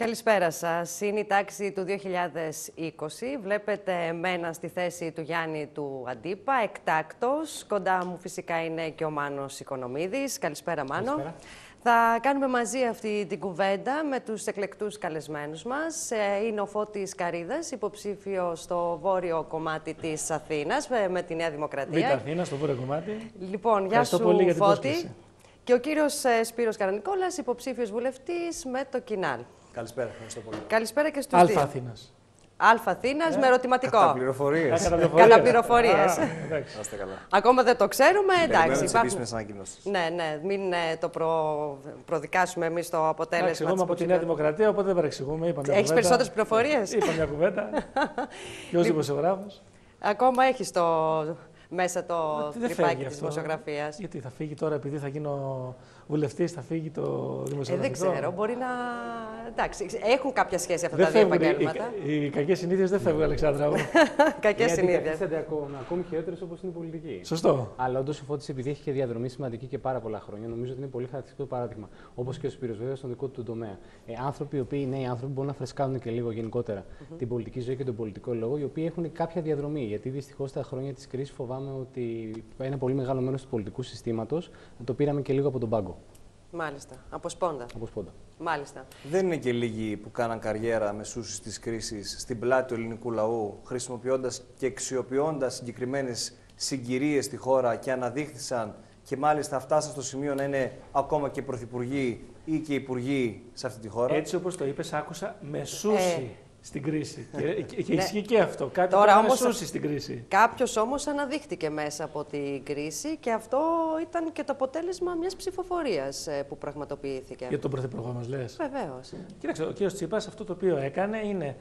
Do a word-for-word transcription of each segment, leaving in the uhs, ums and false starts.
Καλησπέρα σας. Είναι η τάξη του δύο χιλιάδες είκοσι. Βλέπετε εμένα στη θέση του Γιάννη του Αντίπα, εκτάκτος. Κοντά μου φυσικά είναι και ο Μάνος Οικονομίδης. Καλησπέρα, Μάνο. Καλησπέρα. Θα κάνουμε μαζί αυτή την κουβέντα με τους εκλεκτούς καλεσμένους μας. Είναι ο Φώτης Καρίδας, υποψήφιος στο βόρειο κομμάτι της Αθήνας, με τη Νέα Δημοκρατία. Β' Αθήνα, στο βόρειο κομμάτι. Λοιπόν, γεια σου, Φώτη. Και ο κύριος Σπύρος Καρανικόλας, υποψήφιος βουλευτής με το Κινάλ. Καλησπέρα, ευχαριστώ πολύ. Καλησπέρα και στους Αλφα Αθήνας. Αλφα Αθήνας με ερωτηματικό. Κατά πληροφορίες. Κατά πληροφορίες. Άστε καλά. Ακόμα δεν το ξέρουμε, εντάξει. Υπάρχουν τις ανακοινώσεις. Ναι, ναι, μην ε, το προ... προδικάσουμε εμείς το αποτέλεσμα. Εντάξει, εγώ είμαι από τη Νέα Δημοκρατία, οπότε δεν παρεξηγούμε. Έχεις περισσότερες πληροφορίες? Είπα μια κουβέντα. Και ως δημοσιογράφος. Ακόμα έχεις το... μέσα το τρυπάκι της δημοσιογραφίας. Γιατί θα φύγει τώρα, επειδή θα γίνω βουλευτής, θα φύγει το δημοσιογραφικό. Ε, δεν ξέρω, μπορεί να... Εντάξει, έχουν κάποια σχέση αυτά δεν τα δύο φεύγουν, επαγγέλματα. Οι, οι κακές συνήθειες δεν φεύγουν, Αλεξάνδρα μου. Κακές συνήθειες. Γιατί ακόμη, ακόμη χειρότερες όπως είναι η πολιτική. Σωστό. Αλλά όντως ο Φώτης, επειδή έχει και διαδρομή σημαντική και πάρα πολλά χρόνια, νομίζω ότι είναι πολύ χαρακτηριστικό παράδειγμα. Όπως και ο Σπύρος, βέβαια, στον δικό του τομέα. Ε, άνθρωποι, οι οποίοι νέοι άνθρωποι, μπορούν να φρεσκάνουν και λίγο γενικότερα mm-hmm. την πολιτική ζωή και τον πολιτικό λόγο, οι οποίοι έχουν κάποια διαδρομή. Γιατί δυστυχώς τα χρόνια της κρίσης φοβάμαι ότι ένα πολύ μεγάλο μέρος του πολιτικού συστήματος το πήραμε και λίγο από τον πάγκο. Μάλιστα. Από σπόντα. Από σπόντα. Μάλιστα. Δεν είναι και λίγοι που κάναν καριέρα μεσούσης της κρίσης στην πλάτη του ελληνικού λαού, χρησιμοποιώντας και αξιοποιώντας συγκεκριμένες συγκυρίες στη χώρα και αναδείχθησαν και μάλιστα φτάσαν στο σημείο να είναι ακόμα και πρωθυπουργοί ή και υπουργοί σε αυτή τη χώρα. Έτσι όπως το είπες, άκουσα μεσούση. Ε. Στην κρίση. Και, και, και ναι. ισχύει και αυτό. Κάτι Τώρα που όμως μεσούσει στην κρίση. Κάποιος όμως αναδείχτηκε μέσα από την κρίση και αυτό ήταν και το αποτέλεσμα μιας ψηφοφορίας που πραγματοποιήθηκε. Για τον πρωθυπουργό μας λες? Βεβαίως. Κοίταξε, ο κ. Τσίπρας αυτό το οποίο έκανε είναι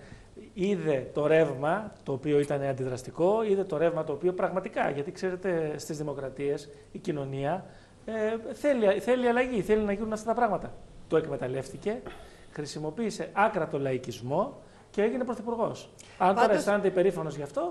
είδε το ρεύμα το οποίο ήταν αντιδραστικό, είδε το ρεύμα το οποίο πραγματικά, γιατί ξέρετε στις δημοκρατίες η κοινωνία ε, θέλει, θέλει αλλαγή, θέλει να γίνουν αυτά τα πράγματα. Το εκμεταλλεύτηκε, χρησιμοποίησε άκρατο λαϊκισμό και έγινε πρωθυπουργός. Αν τώρα αισθάνεται υπερήφανος γι' αυτό.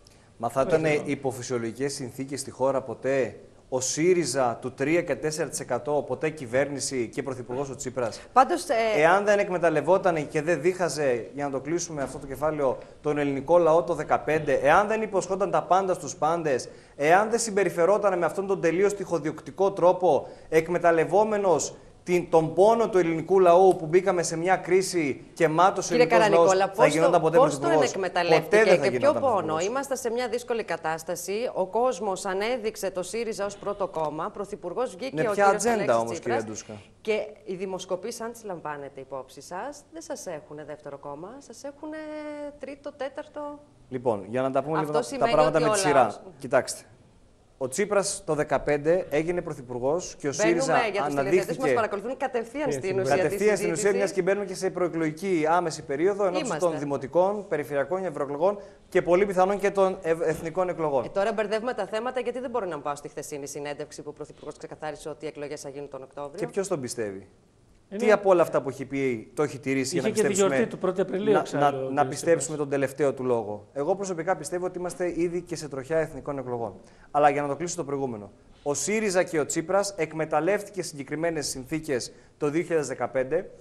Μα θα ήταν υποφυσιολογικές συνθήκες στη χώρα ποτέ ο ΣΥΡΙΖΑ του τρία και τέσσερα τοις εκατό, ποτέ κυβέρνηση και πρωθυπουργός ο Τσίπρας? Πάντως, ε... Εάν δεν εκμεταλλευόταν και δεν δίχαζε, για να το κλείσουμε αυτό το κεφάλαιο, τον ελληνικό λαό το δεκαπέντε, εάν δεν υποσχόταν τα πάντα στους πάντες, εάν δεν συμπεριφερόταν με αυτόν τον τελείως τυχοδιοκτικό τρόπο, εκμεταλλευόμενος τον πόνο του ελληνικού λαού που μπήκαμε σε μια κρίση και μάτωσε ο ελληνικός λαός, θα γινόταν ποτέ πώς τον πρωθυπουργός? εκμεταλλεύτηκε και ποιο πόνο? Είμαστε σε μια δύσκολη κατάσταση. Ο κόσμος ανέδειξε το ΣΥΡΙΖΑ ως πρώτο κόμμα. Πρωθυπουργός βγήκε ναι, ο ποια κύριος ατζέντα Αλέξης όμως, Τσίπρας. κυρία Ντούσκα? Και οι δημοσκοπήσεις, αν τις λαμβάνετε υπόψη σας, δεν σας έχουν δεύτερο κόμμα, σας έχουν τρίτο, τέταρτο. Λοιπόν, για να τα πούμε αυτό λίγο τα πράγματα με τη σειρά. Λαός... Κοιτάξτε. Ο Τσίπρας το δύο χιλιάδες δεκαπέντε έγινε πρωθυπουργός και ο Μπαίνουμε ΣΥΡΙΖΑ για τους αναδείχθηκε. μας παρακολουθούν κατευθείαν στην ουσία. Κατευθείαν στην ουσία, μιας και μπαίνουμε και σε προεκλογική άμεση περίοδο ενώπιση των δημοτικών, περιφερειακών ευρωεκλογών και πολύ πιθανόν και των εθνικών εκλογών. Ε, τώρα μπερδεύουμε τα θέματα, γιατί δεν μπορώ να πάω στη χθεσινή συνέντευξη που ο Πρωθυπουργός ξεκαθάρισε ότι οι εκλογές θα γίνουν τον Οκτώβριο. Και ποιος τον πιστεύει? Είναι... Τι από όλα αυτά που έχει πει το έχει τηρήσει? Είχε για να πιστέψουμε, και τη γιορτή του πρώτου Απριλίου, να, ξέρω, να, να πιστέψουμε τον τελευταίο του λόγο. Εγώ προσωπικά πιστεύω ότι είμαστε ήδη και σε τροχιά εθνικών εκλογών. Αλλά για να το κλείσω το προηγούμενο. Ο ΣΥΡΙΖΑ και ο Τσίπρας εκμεταλλεύτηκε συγκεκριμένες συνθήκες το δύο χιλιάδες δεκαπέντε,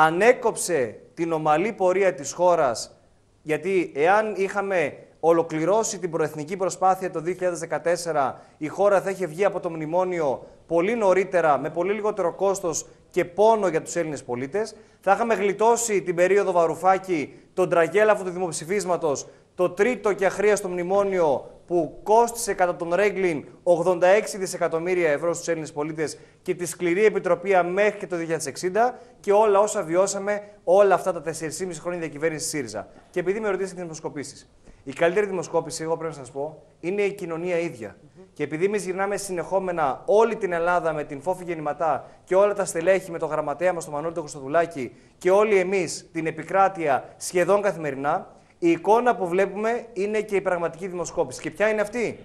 ανέκοψε την ομαλή πορεία της χώρας, γιατί εάν είχαμε ολοκληρώσει την προεθνική προσπάθεια το δύο χιλιάδες δεκατέσσερα, η χώρα θα είχε βγει από το μνημόνιο πολύ νωρίτερα, με πολύ λιγότερο κόστος και πόνο για τους Έλληνες πολίτες. Θα είχαμε γλιτώσει την περίοδο Βαρουφάκη, τον τραγέλαφο του δημοψηφίσματος, το τρίτο και αχρίαστο μνημόνιο που κόστισε κατά τον Ρέγκλιν ογδόντα έξι δισεκατομμύρια ευρώ στους Έλληνες πολίτες και τη σκληρή επιτροπή μέχρι και το δύο χιλιάδες εξήντα και όλα όσα βιώσαμε όλα αυτά τα τεσσεράμισι χρόνια διακυβέρνηση ΣΥΡΙΖΑ. Και επειδή με ρωτήσατε τις δημοσκοπήσεις, η καλύτερη δημοσκόπηση, εγώ πρέπει να σας πω, είναι η κοινωνία ίδια. Mm-hmm. Και επειδή εμείς γυρνάμε συνεχόμενα όλη την Ελλάδα με την Φόφη Γεννηματά και όλα τα στελέχη με το γραμματέα μας, τον Μανώλη τον Κωνσταντουλάκη και όλοι εμείς την επικράτεια σχεδόν καθημερινά, η εικόνα που βλέπουμε είναι και η πραγματική δημοσκόπηση. Και ποια είναι αυτή?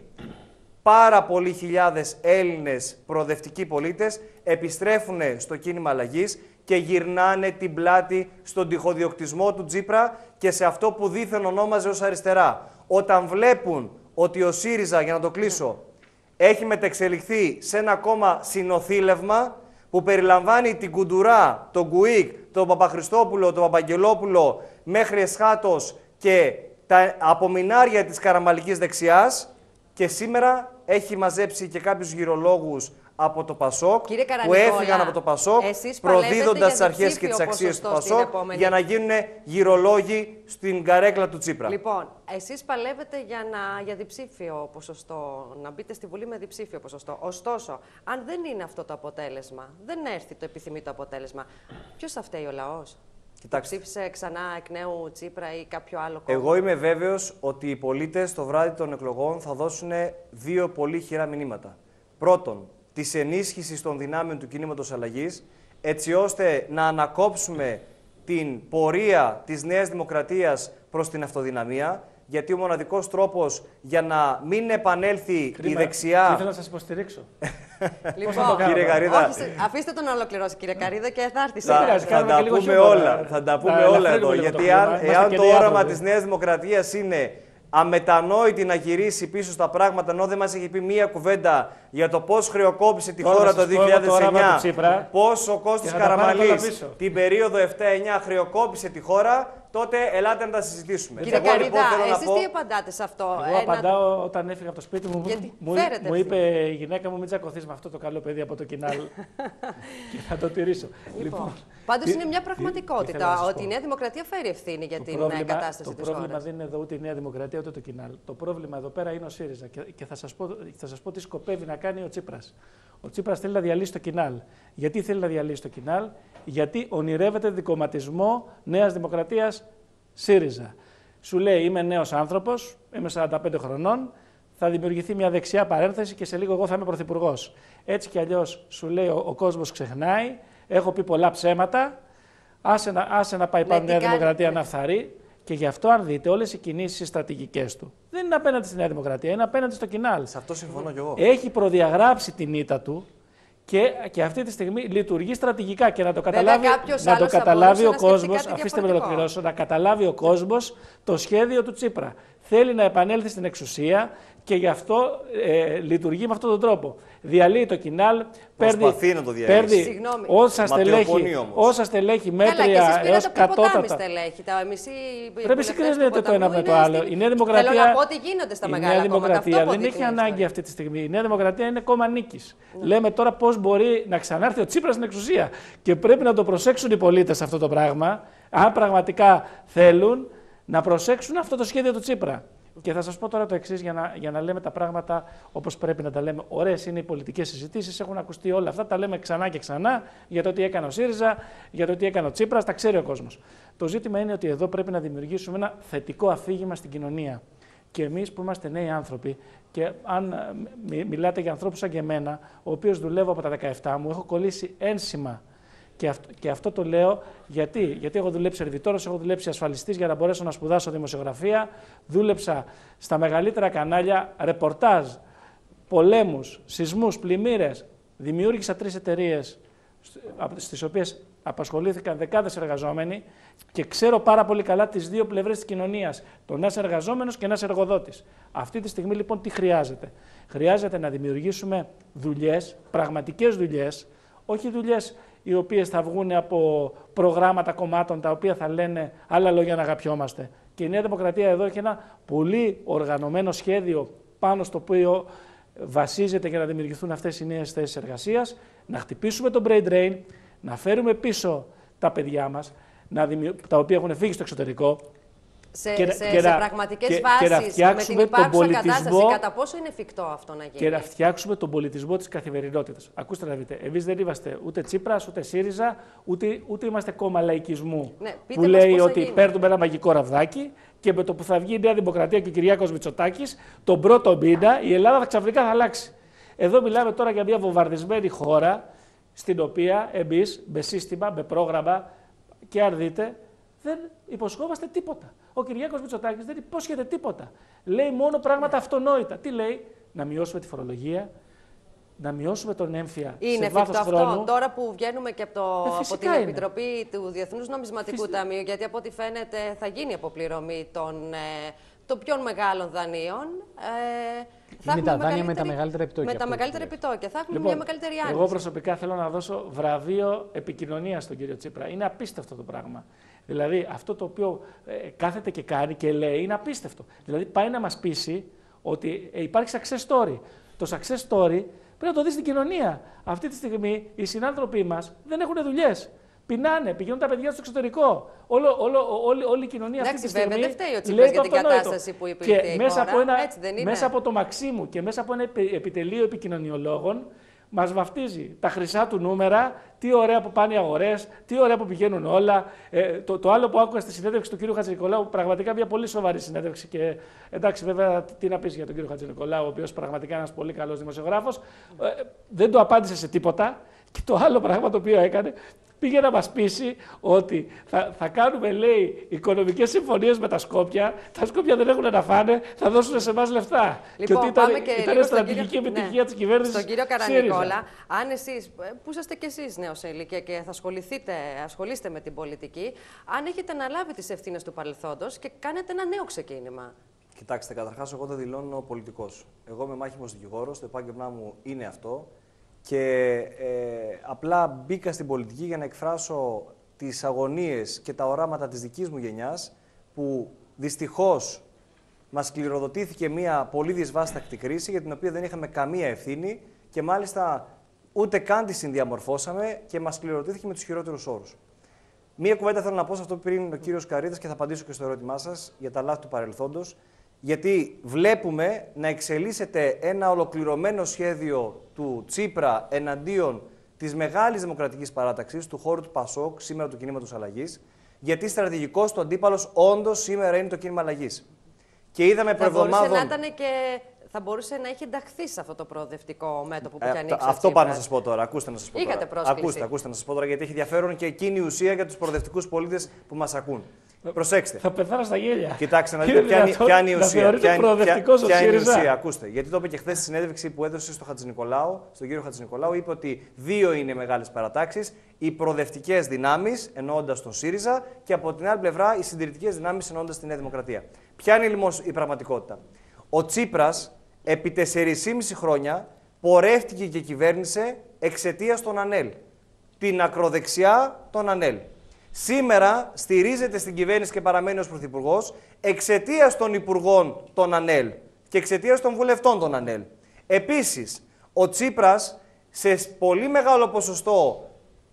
Πάρα πολλοί χιλιάδες Έλληνες προοδευτικοί πολίτες επιστρέφουν στο κίνημα αλλαγής και γυρνάνε την πλάτη στον τυχοδιοκτισμό του Τσίπρα και σε αυτό που δήθεν ονόμαζε ως αριστερά. Όταν βλέπουν ότι ο ΣΥΡΙΖΑ, για να το κλείσω, έχει μετεξελιχθεί σε ένα κόμμα συνοθήλευμα που περιλαμβάνει την Κουντουρά, τον Κουίκ, τον Παπαχριστόπουλο, τον Παπαγγελόπουλο μέχρι εσχάτως και τα απομεινάρια της καραμαλικής δεξιάς, και σήμερα έχει μαζέψει και κάποιους γυρολόγους από το Πασόκ, που έφυγαν από το Πασόκ, προδίδοντας τις αρχές και τις αξίες του Πασόκ, επόμενη... για να γίνουν γυρολόγοι στην καρέκλα του Τσίπρα. Λοιπόν, εσείς παλεύετε για, να, για διψήφιο ποσοστό, να μπείτε στη Βουλή με διψήφιο ποσοστό. Ωστόσο, αν δεν είναι αυτό το αποτέλεσμα, δεν έρθει το επιθυμητό αποτέλεσμα, ποιος θα φταίει, ο λαός? Κοιτάξτε. Ψήφισε ξανά εκ νέου Τσίπρα ή κάποιο άλλο κόμμα? Εγώ είμαι βέβαιος ότι οι πολίτες το βράδυ των εκλογών θα δώσουν δύο πολύ χειρά μηνύματα. Πρώτον, της ενίσχυσης των δυνάμεων του κινήματος αλλαγής, έτσι ώστε να ανακόψουμε την πορεία της Νέας Δημοκρατίας προς την αυτοδυναμία, γιατί ο μοναδικός τρόπος για να μην επανέλθει Κρίμα. η δεξιά... Ήθελα να σας υποστηρίξω. Λοιπόν, κύριε Καρίδα, όχι, αφήστε τον να ολοκληρώσει, κύριε Καρίδα, και θα έρθει σήμερα. Θα, θα, τα πούμε όλα, θα τα πούμε όλα εδώ, γιατί αν, εάν το όραμα της Νέας Δημοκρατίας είναι αμετανόητη να γυρίσει πίσω στα πράγματα, ενώ δεν μας έχει πει μία κουβέντα για το πώς χρεοκόπησε τη χώρα το δύο χιλιάδες εννιά, πώς ο Κώστας Καραμανλής την περίοδο επτά εννιά χρεοκόπησε τη χώρα, τότε ελάτε να τα συζητήσουμε. Κύριε Καρίδα, λοιπόν, εσείς να πω... τι απαντάτε σε αυτό? Εγώ ε, απαντάω να... όταν έφυγα από το σπίτι μου, Γιατί μου, μου είπε η γυναίκα μου, μην τσακωθείς με αυτό το καλό παιδί από το κοινάλ και θα το τηρήσω. Λοιπόν, λοιπόν πάντως είναι μια πραγματικότητα τι, τι ότι η Νέα Δημοκρατία φέρει ευθύνη για την πρόβλημα, κατάσταση το της πρόβλημα χώρας. δεν είναι εδώ ούτε η Νέα Δημοκρατία ούτε το κοινάλ. Το πρόβλημα εδώ πέρα είναι ο ΣΥΡΙΖΑ και, και θα, σας πω, θα σας πω τι σκοπεύει να κάνει ο Τσίπρας. Ο Τσίπρας θέλει να διαλύσει το κοινάλ. Γιατί θέλει να διαλύσει το κοινάλ? Γιατί ονειρεύεται δικομματισμό Νέας Δημοκρατίας ΣΥΡΙΖΑ. Σου λέει, είμαι νέος άνθρωπος, είμαι σαράντα πέντε χρονών, θα δημιουργηθεί μια δεξιά παρένθεση και σε λίγο εγώ θα είμαι πρωθυπουργός. Έτσι κι αλλιώς σου λέει ο, ο κόσμος ξεχνάει, έχω πει πολλά ψέματα, άσε να, άσε να πάει πάνω η Νέα Δημοκρατία να φθαρεί. Και γι' αυτό, αν δείτε, όλες οι κινήσεις, οι στρατηγικές του δεν είναι απέναντι στη Νέα Δημοκρατία, είναι απέναντι στο κοινάλ. Σε αυτό συμφωνώ κι εγώ. Έχει προδιαγράψει την ήττα του και, και αυτή τη στιγμή λειτουργεί στρατηγικά. Και να το καταλάβει, να το καταλάβει ο κόσμος, αφήστε με να ολοκληρώσω, να καταλάβει ο κόσμος το σχέδιο του Τσίπρα. Θέλει να επανέλθει στην εξουσία και γι' αυτό ε, λειτουργεί με αυτόν τον τρόπο. Διαλύει το κοινάλ, προσπαθεί να το διαλύσει. όσα στελέχη, όσα στελέχη μέτρια έως κατώτατα. Στελέχη, τα μισή πρέπει συγκρίνεται το ένα με το άλλο. Στην... Η Νέα Δημοκρατία, Θέλω να πω ότι γίνονται στα μεγάλα η Νέα Δημοκρατία κόμματα. δεν έχει ανάγκη αυτή τη στιγμή. Η Νέα Δημοκρατία είναι κόμμα νίκης. Mm. Λέμε τώρα πώς μπορεί να ξανάρθει ο Τσίπρας στην εξουσία. Και πρέπει να το προσέξουν οι πολίτες αυτό το πράγμα, αν πραγματικά θέλουν να προσέξουν αυτό το σχέδιο του Τσίπρα. Και θα σας πω τώρα το εξής για να, για να λέμε τα πράγματα όπως πρέπει να τα λέμε. Ωραίες είναι οι πολιτικές συζητήσεις, έχουν ακουστεί όλα αυτά, τα λέμε ξανά και ξανά για το τι έκανε ο ΣΥΡΙΖΑ, για το τι έκανε ο Τσίπρας, τα ξέρει ο κόσμος. Το ζήτημα είναι ότι εδώ πρέπει να δημιουργήσουμε ένα θετικό αφήγημα στην κοινωνία. Και εμείς που είμαστε νέοι άνθρωποι, και αν μιλάτε για ανθρώπους σαν και εμένα, ο οποίος δουλεύω από τα δεκαεπτά μου, έχω κολλήσει ένσημα. Και αυτό, και αυτό το λέω γιατί, γιατί έχω δουλέψει σερβιτόρος, έχω δουλέψει ασφαλιστής για να μπορέσω να σπουδάσω δημοσιογραφία, δούλεψα στα μεγαλύτερα κανάλια, ρεπορτάζ, πολέμους, σεισμούς, πλημμύρες. Δημιούργησα τρεις εταιρείες στις οποίες απασχολήθηκαν δεκάδες εργαζόμενοι και ξέρω πάρα πολύ καλά τις δύο πλευρές της κοινωνίας, τον ένας εργαζόμενος και ένας εργοδότης. Αυτή τη στιγμή λοιπόν τι χρειάζεται? Χρειάζεται να δημιουργήσουμε δουλειές, πραγματικές δουλειές, όχι δουλειές οι οποίες θα βγουν από προγράμματα κομμάτων τα οποία θα λένε άλλα λόγια να αγαπιόμαστε. Και η Νέα Δημοκρατία εδώ έχει ένα πολύ οργανωμένο σχέδιο πάνω στο οποίο βασίζεται για να δημιουργηθούν αυτές οι νέες θέσεις εργασίας, να χτυπήσουμε το brain drain, να φέρουμε πίσω τα παιδιά μας, να δημιου... τα οποία έχουν φύγει στο εξωτερικό. Σε, και, σε, και, σε πραγματικές βάσεις, με την υπάρχουσα κατάσταση, κατά πόσο είναι εφικτό αυτό να γίνει? Και να φτιάξουμε τον πολιτισμό της καθημερινότητας. Ακούστε να δείτε, εμείς δεν είμαστε ούτε Τσίπρας, ούτε ΣΥΡΙΖΑ, ούτε, ούτε είμαστε κόμμα λαϊκισμού, ναι, που λέει ότι παίρνουμε ένα μαγικό ραβδάκι και με το που θα βγει η Νέα Δημοκρατία και ο Κυριάκος Μητσοτάκης, τον πρώτο μήνα η Ελλάδα ξαφνικά θα αλλάξει. Εδώ μιλάμε τώρα για μια βομβαρδισμένη χώρα, στην οποία εμείς με σύστημα, με πρόγραμμα, και αν δείτε, δεν υποσχόμαστε τίποτα. Ο Κυριάκος Μητσοτάκης δεν υπόσχεται τίποτα. Λέει μόνο πράγματα αυτονόητα. Τι λέει? Να μειώσουμε τη φορολογία, να μειώσουμε τον έμφυα είναι σε βάθος αυτό, χρόνου. Τώρα που βγαίνουμε και από, το, ε, από την είναι. Επιτροπή του Διεθνούς Νομισματικού Φυσικά. Ταμείου, γιατί από ό,τι φαίνεται θα γίνει αποπληρωμή των, ε, των πιο μεγάλων δανείων. Ε, θα Είναι τα δάνεια με τα μεγαλύτερη... μεγαλύτερα επιτόκια. Με τα μεγαλύτερα επιτόκια. Θα έχουμε Λοιπόν, μια μεγαλύτερη άνοιξη. εγώ προσωπικά θέλω να δώσω βραβείο επικοινωνία στον κύριο Τσίπρα. Είναι απίστευτο το πράγμα. Δηλαδή, αυτό το οποίο ε, κάθεται και κάνει και λέει είναι απίστευτο. Δηλαδή, πάει να μας πείσει ότι ε, υπάρχει success story. Το success story πρέπει να το δει στην κοινωνία. Αυτή τη στιγμή οι συνάνθρωποι μας δεν έχουν δουλειές. Πεινάνε, πηγαίνουν τα παιδιά στο εξωτερικό. Όλο, όλο, όλη, όλη η κοινωνία Εντάξει, αυτή τη στιγμή. βέβαια, δεν φταίει ο Τσίπρας για την κατάσταση που υπήρχε και η μέσα, χώρα. από ένα, Έτσι δεν είναι? μέσα από το Μαξίμου και μέσα από ένα επιτελείο επικοινωνιολόγων μας βαφτίζει τα χρυσά του νούμερα, τι ωραία που πάνε οι αγορές, τι ωραία που πηγαίνουν όλα. Ε, το, το άλλο που άκουγα στη συνέντευξη του κ. Χατζηνικολάου, πραγματικά μια πολύ σοβαρή συνέντευξη. Και εντάξει, βέβαια, τι να πεις για τον κ. Χατζηνικολάου, ο οποίος πραγματικά είναι ένας πολύ καλός δημοσιογράφος, ε, δεν του απάντησε σε τίποτα. Και το άλλο πράγμα το οποίο έκανε, πήγε να μας πείσει ότι θα, θα κάνουμε, λέει, οικονομικές συμφωνίες με τα Σκόπια. Τα Σκόπια δεν έχουν να φάνε, θα δώσουν σε εμάς λεφτά. Λοιπόν, και ότι ήταν, πάμε και ήταν λίγο στον στρατηγική κύριο... επιτυχία ναι. της κυβέρνησης. Στον κύριο ΣΥΡΙΖΑ. Καρανικόλα, αν εσείς, που είσαστε κι εσείς νέος σε ηλικία και θα ασχοληθείτε, ασχολείστε με την πολιτική, αν έχετε αναλάβει τις ευθύνες του παρελθόντος και κάνετε ένα νέο ξεκίνημα. Κοιτάξτε, καταρχάς, εγώ δεν δηλώνω πολιτικός. Εγώ είμαι μάχημος δικηγόρος, το επάγγελμά μου είναι αυτό. Και ε, απλά μπήκα στην πολιτική για να εκφράσω τις αγωνίες και τα οράματα της δικής μου γενιάς, που δυστυχώς μας κληροδοτήθηκε μια πολύ δυσβάσταχτη κρίση, για την οποία δεν είχαμε καμία ευθύνη και μάλιστα ούτε καν τη συνδιαμορφώσαμε και μας κληροδοτήθηκε με τους χειρότερους όρους. Μία κουβέντα θέλω να πω σε αυτό που πριν ο κύριος Καρίδας και θα απαντήσω και στο ερώτημά σας για τα λάθη του παρελθόντος. Γιατί βλέπουμε να εξελίσσεται ένα ολοκληρωμένο σχέδιο του Τσίπρα εναντίον της μεγάλης δημοκρατικής παράταξης, του χώρου του Πασόκ, σήμερα του κινήματος αλλαγής, γιατί στρατηγικός του αντίπαλος όντως σήμερα είναι το κίνημα αλλαγής. Και είδαμε προεβδομάδων... Θα μπορούσε να ήταν και... Θα μπορούσε να έχει ενταχθεί σε αυτό το προοδευτικό μέτωπο που ε, έχει ανοίξει. Αυτό πάω να σας πω τώρα. Ακούστε να σας πω Είχατε τώρα. πρόσκληση. Ακούστε, ακούστε να σας πω τώρα, γιατί έχει ενδιαφέρον και εκείνη η ουσία για τους προοδευτικούς πολίτες που μας ακούν. Προσέξτε. Θα πεθάνω στα γέλια. Κοιτάξτε να δείτε ποια, ποια είναι η ουσία. Ποια, ποια, ποια είναι η ουσία. Ακούστε. Γιατί το είπε και χθε στη συνέντευξη που έδωσε στο Χατζηνικολάου, στον κύριο Χατζηνικολάου, είπε ότι δύο είναι μεγάλες παρατάξεις. Οι προοδευτικές δυνάμεις, εννοώντας τον ΣΥΡΙΖΑ, και από την άλλη πλευρά οι συντηρητικές δυνάμεις, εννοώντας τη Νέα Δημοκρατία. Ποια είναι λοιπόν η πραγματικότητα? Ο Τσίπρας επί τεσσεράμισι χρόνια πορεύτηκε και κυβέρνησε εξαιτίας των ΑΝΕΛ. Την ακροδεξιά των ΑΝΕΛ. Σήμερα στηρίζεται στην κυβέρνηση και παραμένει ως πρωθυπουργός εξαιτίας των υπουργών των ΑΝΕΛ και εξαιτίας των βουλευτών των ΑΝΕΛ. Επίσης, ο Τσίπρας σε πολύ μεγάλο ποσοστό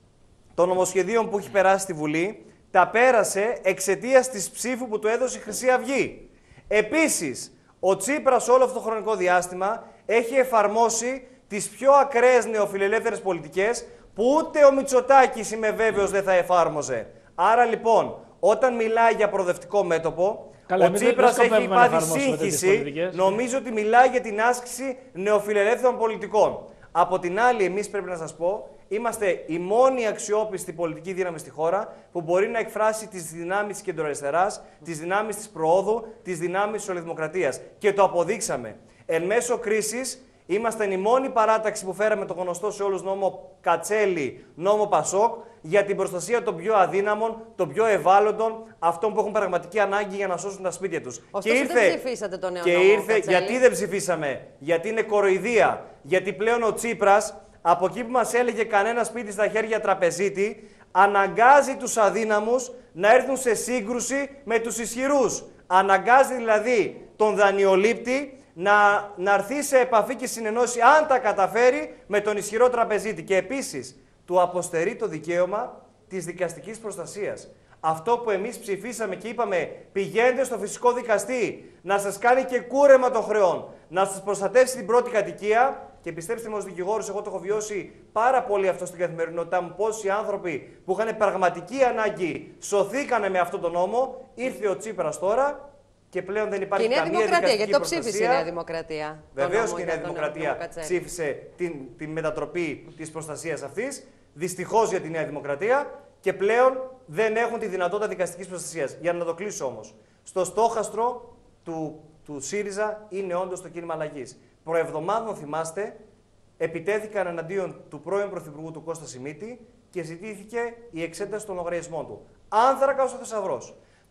των νομοσχεδίων που έχει περάσει στη Βουλή τα πέρασε εξαιτίας της ψήφου που του έδωσε η Χρυσή Αυγή. Επίσης, ο Τσίπρας όλο αυτό το χρονικό διάστημα έχει εφαρμόσει τις πιο ακραίες νεοφιλελεύθερες πολιτικές που ούτε ο Μητσοτάκης, είμαι βέβαιος, δεν θα εφάρμοζε. Άρα λοιπόν, όταν μιλάει για προοδευτικό μέτωπο, Καλά, ο Τσίπρας έχει πάθει σύγχυση, πολιτικές. νομίζω ότι μιλάει για την άσκηση νεοφιλελεύθερων πολιτικών. Από την άλλη, εμείς πρέπει να σας πω, είμαστε η μόνη αξιόπιστη πολιτική δύναμη στη χώρα που μπορεί να εκφράσει τις δυνάμεις της κεντροαριστεράς, τις δυνάμεις της προόδου, τις δυνάμεις της ολυδημοκρατίας. Και το αποδείξαμε. Εν μέσω κρίσης, ήμασταν η μόνη παράταξη που φέραμε το γνωστό σε όλους νόμο Κατσέλη, νόμο Πασόκ, για την προστασία των πιο αδύναμων, των πιο ευάλωτων, αυτών που έχουν πραγματική ανάγκη για να σώσουν τα σπίτια τους. Ωστόσο, και ήρθε, δεν ψηφίσατε το νέο και νόμο ήρθε, Κατσέλη. γιατί δεν ψηφίσαμε? Γιατί είναι κοροϊδία. Γιατί πλέον ο Τσίπρας, από εκεί που μας έλεγε κανένα σπίτι στα χέρια τραπεζίτη, αναγκάζει τους αδύναμους να έρθουν σε σύγκρουση με τους ισχυρούς. Αναγκάζει δηλαδή τον δανειολήπτη να, να έρθει σε επαφή και συνεννόηση, αν τα καταφέρει, με τον ισχυρό τραπεζίτη. Και επίσης, του αποστερεί το δικαίωμα της δικαστικής προστασίας. Αυτό που εμείς ψηφίσαμε και είπαμε, πηγαίνετε στο φυσικό δικαστή, να σας κάνει και κούρεμα των χρεών, να σας προστατεύσει την πρώτη κατοικία. Και πιστέψτε με, ως δικηγόρος, εγώ το έχω βιώσει πάρα πολύ αυτό στην καθημερινότητά μου. Πόσοι άνθρωποι που είχαν πραγματική ανάγκη σωθήκανε με αυτόν τον νόμο. Ήρθε ο Τσίπρας τώρα και πλέον δεν υπάρχει καμία δικαστική προστασία. Γιατί το ψήφισε η Νέα Δημοκρατία. Βεβαίως και η Νέα Δημοκρατία ψήφισε την, την μετατροπή της προστασίας αυτής. Δυστυχώς για τη Νέα Δημοκρατία. Και πλέον δεν έχουν τη δυνατότητα δικαστικής προστασίας. Για να το κλείσω όμως. Στο στόχαστρο του, του ΣΥΡΙΖΑ είναι όντως το κίνημα αλλαγής. Προεβδομάδων, θυμάστε, επιτέθηκαν εναντίον του πρώην Πρωθυπουργού του Κώστα Σιμίτη και ζητήθηκε η εξέταση των λογαριασμών του. Άνθρακας ο θησαυρός.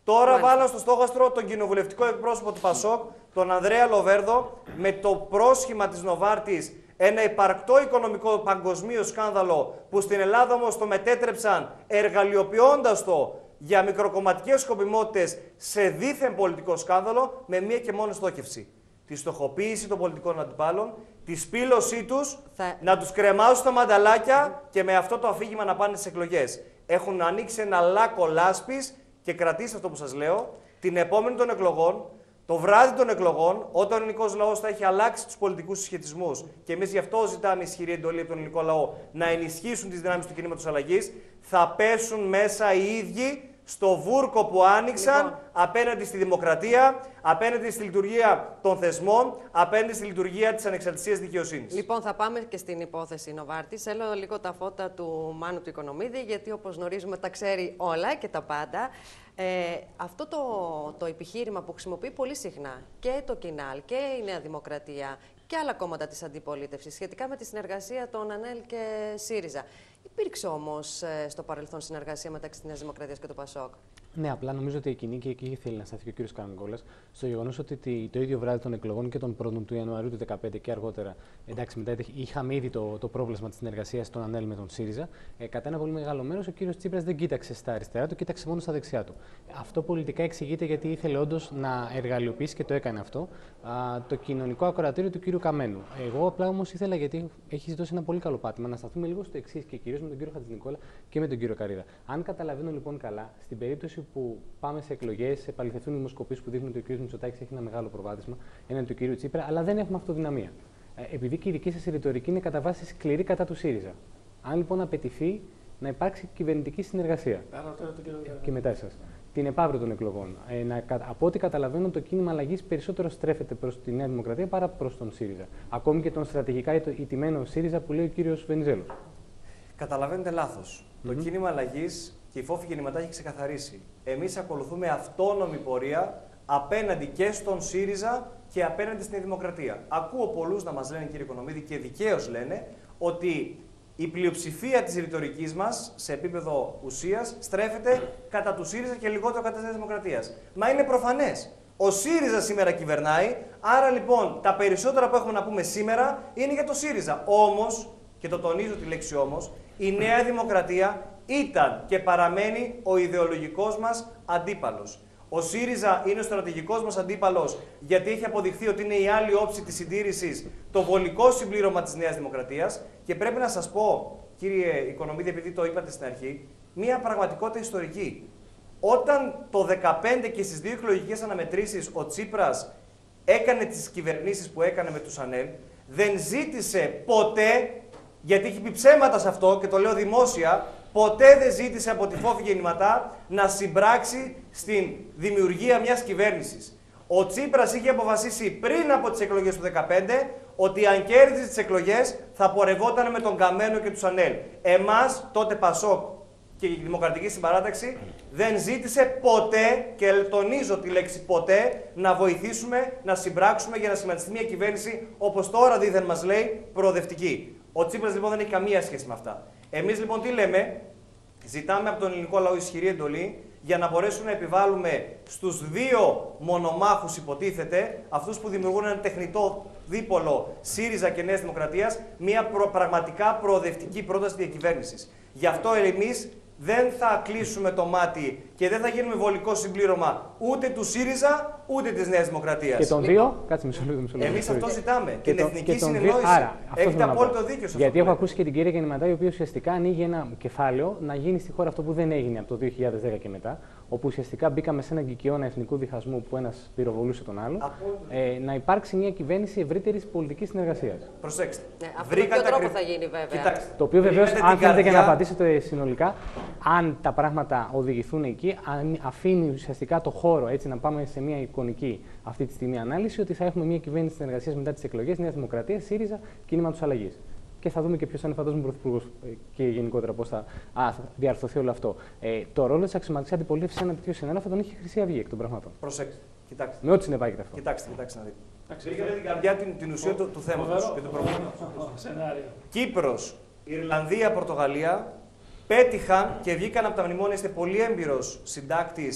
Τώρα Μάλιστα. βάλαν στο στόχαστρο τον κοινοβουλευτικό εκπρόσωπο του Πασόκ, τον Ανδρέα Λοβέρδο, με το πρόσχημα της Νοβάρτης, ένα υπαρκτό οικονομικό παγκοσμίω σκάνδαλο που στην Ελλάδα όμως το μετέτρεψαν εργαλειοποιώντας το για μικροκομματικές σκοπιμότητες σε δίθεν πολιτικό σκάνδαλο με μία και μόνο στόχευση. Τη στοχοποίηση των πολιτικών αντιπάλων, τη σπήλωσή τους, Θα... να τους κρεμάσουν τα μανταλάκια και με αυτό το αφήγημα να πάνε στις εκλογές. Έχουν ανοίξει ένα λάκκο λάσπης και κρατήστε αυτό που σας λέω, την επόμενη των εκλογών, το βράδυ των εκλογών, όταν ο ελληνικός λαός θα έχει αλλάξει τους πολιτικούς συσχετισμούς και εμείς γι' αυτό ζητάμε ισχυρή εντολή από τον ελληνικό λαό να ενισχύσουν τις δυνάμεις του κινήματος αλλαγής, θα πέσουν μέσα οι ίδιοι στο βούρκο που άνοιξαν λοιπόν. απέναντι στη δημοκρατία, απέναντι στη λειτουργία των θεσμών, απέναντι στη λειτουργία της ανεξαρτησίας δικαιοσύνης. Λοιπόν, θα πάμε και στην υπόθεση Νοβάρτης. Θέλω λίγο τα φώτα του Μάνου του Οικονομίδη, γιατί όπως γνωρίζουμε τα ξέρει όλα και τα πάντα. Ε, αυτό το, το επιχείρημα που χρησιμοποιεί πολύ συχνά και το Κινάλ και η Νέα Δημοκρατία και άλλα κόμματα της αντιπολίτευσης σχετικά με τη συνεργασία των ΑΝΕΛ και ΣΥΡΙΖΑ. Υπήρξε όμως ε, στο παρελθόν συνεργασία μεταξύ της Νέας Δημοκρατίας και του ΠΑΣΟΚ. Ναι, απλά νομίζω ότι εκείνη και εκεί θέλει να σταθεί και ο κ. Καραμικόλας στο γεγονός ότι το ίδιο βράδυ των εκλογών και των πρώτων του Ιανουαρίου του δύο χιλιάδες δεκαπέντε και αργότερα, εντάξει, μετά είχαμε ήδη το, το πρόβλημα της συνεργασίας των ΑΝΕΛ με τον ΣΥΡΙΖΑ. Ε, κατά ένα πολύ μεγάλο μέρος ο κ. Τσίπρας δεν κοίταξε στα αριστερά του, κοίταξε μόνο στα δεξιά του. Αυτό πολιτικά εξηγείται γιατί ήθελε όντως να εργαλειοποιήσει και το έκανε αυτό α, το κοινωνικό ακροατήριο του κ. Καμένου. Εγώ απλά όμως ήθελα, γιατί έχει δώσει ένα πολύ καλό πάτημα, να σταθούμε λίγο στο εξής και κυρίως με τον κ. Χατζηνικόλα και με τον κ. Καρίδα. Αν καταλαβαίνω λοιπόν καλά, στην περίπτωση που πάμε σε εκλογές, επαληθευτούν οι δημοσκοπήσεις που δείχνουν ότι ο κ. Μητσοτάκης έχει ένα μεγάλο προβάδισμα έναντι του κ. Τσίπρα, αλλά δεν έχουμε αυτοδυναμία. Ε, επειδή και η δική σας ρητορική είναι κατά βάση σκληρή κατά του ΣΥΡΙΖΑ. Αν λοιπόν απαιτηθεί να υπάρξει κυβερνητική συνεργασία. Και μετά εσάς. Την επαύριο των εκλογών. Ε, να, από ό,τι καταλαβαίνω, το κίνημα αλλαγής περισσότερο στρέφεται προς τη Νέα Δημοκρατία παρά προς τον ΣΥΡΙΖΑ. Ακόμη και τον στρατηγικά ηττημένο ΣΥΡΙΖΑ που λέει ο κ. Βενιζέλος. Καταλαβαίνετε λάθος. Mm-hmm. Το κίνημα αλλαγής και η Φόφη Γεννηματά έχει ξεκαθαρίσει. Εμείς ακολουθούμε αυτόνομη πορεία απέναντι και στον ΣΥΡΙΖΑ και απέναντι στην Δημοκρατία. Ακούω πολλούς να μας λένε, κύριε Οικονομίδη, και δικαίως λένε, ότι η πλειοψηφία της ρητορικής μας σε επίπεδο ουσίας στρέφεται κατά του ΣΥΡΙΖΑ και λιγότερο κατά της Δημοκρατίας. Μα είναι προφανές. Ο ΣΥΡΙΖΑ σήμερα κυβερνάει, άρα λοιπόν τα περισσότερα που έχουμε να πούμε σήμερα είναι για το ΣΥΡΙΖΑ. Όμως, και το τονίζω τη λέξη όμως, η Νέα Δημοκρατία ήταν και παραμένει ο ιδεολογικός μας αντίπαλος. Ο ΣΥΡΙΖΑ είναι ο στρατηγικός μας αντίπαλος, γιατί έχει αποδειχθεί ότι είναι η άλλη όψη της συντήρησης, το βολικό συμπλήρωμα της Νέας Δημοκρατίας. Και πρέπει να σας πω, κύριε Οικονομίδη, επειδή το είπατε στην αρχή, μία πραγματικότητα ιστορική. Όταν το δύο χιλιάδες δεκαπέντε και στις δύο εκλογικές αναμετρήσεις ο Τσίπρας έκανε τις κυβερνήσεις που έκανε με τους ΑΝΕΛ, δεν ζήτησε ποτέ, γιατί έχει πει ψέματα σε αυτό και το λέω δημόσια, ποτέ δεν ζήτησε από τη Φόφη Γεννηματά να συμπράξει στην δημιουργία μιας κυβέρνησης. Ο Τσίπρας είχε αποφασίσει πριν από τις εκλογές του δύο χιλιάδες δεκαπέντε ότι αν κέρδιζε τις εκλογές θα πορευόταν με τον Καμένο και τους ΑΝΕΛ. Εμάς, τότε Πασόκ και η Δημοκρατική Συμπαράταξη, δεν ζήτησε ποτέ, και τονίζω τη λέξη ποτέ, να βοηθήσουμε, να συμπράξουμε για να σχηματιστεί μια κυβέρνηση όπως τώρα δίθεν μας λέει προοδευτική. Ο Τσίπρας λοιπόν δεν έχει καμία σχέση με αυτά. Εμείς λοιπόν τι λέμε, ζητάμε από τον ελληνικό λαό ισχυρή εντολή για να μπορέσουμε να επιβάλλουμε στους δύο μονομάχους, υποτίθεται, αυτούς που δημιουργούν ένα τεχνητό δίπολο ΣΥΡΙΖΑ και Νέας Δημοκρατίας, μια προ, πραγματικά προοδευτική πρόταση διακυβέρνησης. Γι' αυτό εμείς δεν θα κλείσουμε το μάτι και δεν θα γίνουμε βολικό συμπλήρωμα ούτε του ΣΥΡΙΖΑ ούτε της Νέας Δημοκρατίας. Και των δύο, κάτσε μισό λίγο. Εμείς αυτό ζητάμε. Και την εθνική και συνεννόηση. Άρα, έχετε απόλυτο δίκιο σε αυτό. Γιατί έχω ακούσει και την κυρία Γεννηματά, η οποία ουσιαστικά ανοίγει ένα κεφάλαιο να γίνει στη χώρα αυτό που δεν έγινε από το δύο χιλιάδες δέκα και μετά, όπου ουσιαστικά μπήκαμε σε έναν κυκαιώνα εθνικού διχασμού που ένας πυροβολούσε τον άλλο, ε, να υπάρξει μια κυβέρνηση ευρύτερης πολιτικής συνεργασίας. Προσέξτε. Ναι, αυτό με ποιο τρόπο θα γίνει βέβαια. Κοιτάξτε. Το οποίο βεβαίως, αν θέλετε καρδιά... και να απαντήσετε συνολικά, αν τα πράγματα οδηγηθούν εκεί, αν αφήνει ουσιαστικά το χώρο έτσι να πάμε σε μια εικονική αυτή τη στιγμή ανάλυση, ότι θα έχουμε μια κυβέρνηση συνεργασίας μετά τις εκλογές, Νέα Δημοκρατία, ΣΥΡΙΖΑ, Κίνημα Αλλαγής. Και θα δούμε και ποιος θα είναι, φαντάζομαι, πρωθυπουργός και γενικότερα πώς θα, α, θα διαρθωθεί όλο αυτό. Ε, το ρόλο της αξιωματικής αντιπολίτευσης σε ένα τέτοιο σενάριο θα τον είχε η Χρυσή Αυγή εκ των πραγμάτων. Προσέξτε. Κοιτάξτε. Με ό,τι συνεπάγεται αυτό. Κοιτάξτε, κοιτάξτε να δείτε. Βρήκατε την καρδιά την, την ουσία του, του θέματος και του προβλήματος. Κύπρος, Ιρλανδία, Πορτογαλία πέτυχαν και βγήκαν από τα μνημόνια. Είστε πολύ έμπειρος συντάκτης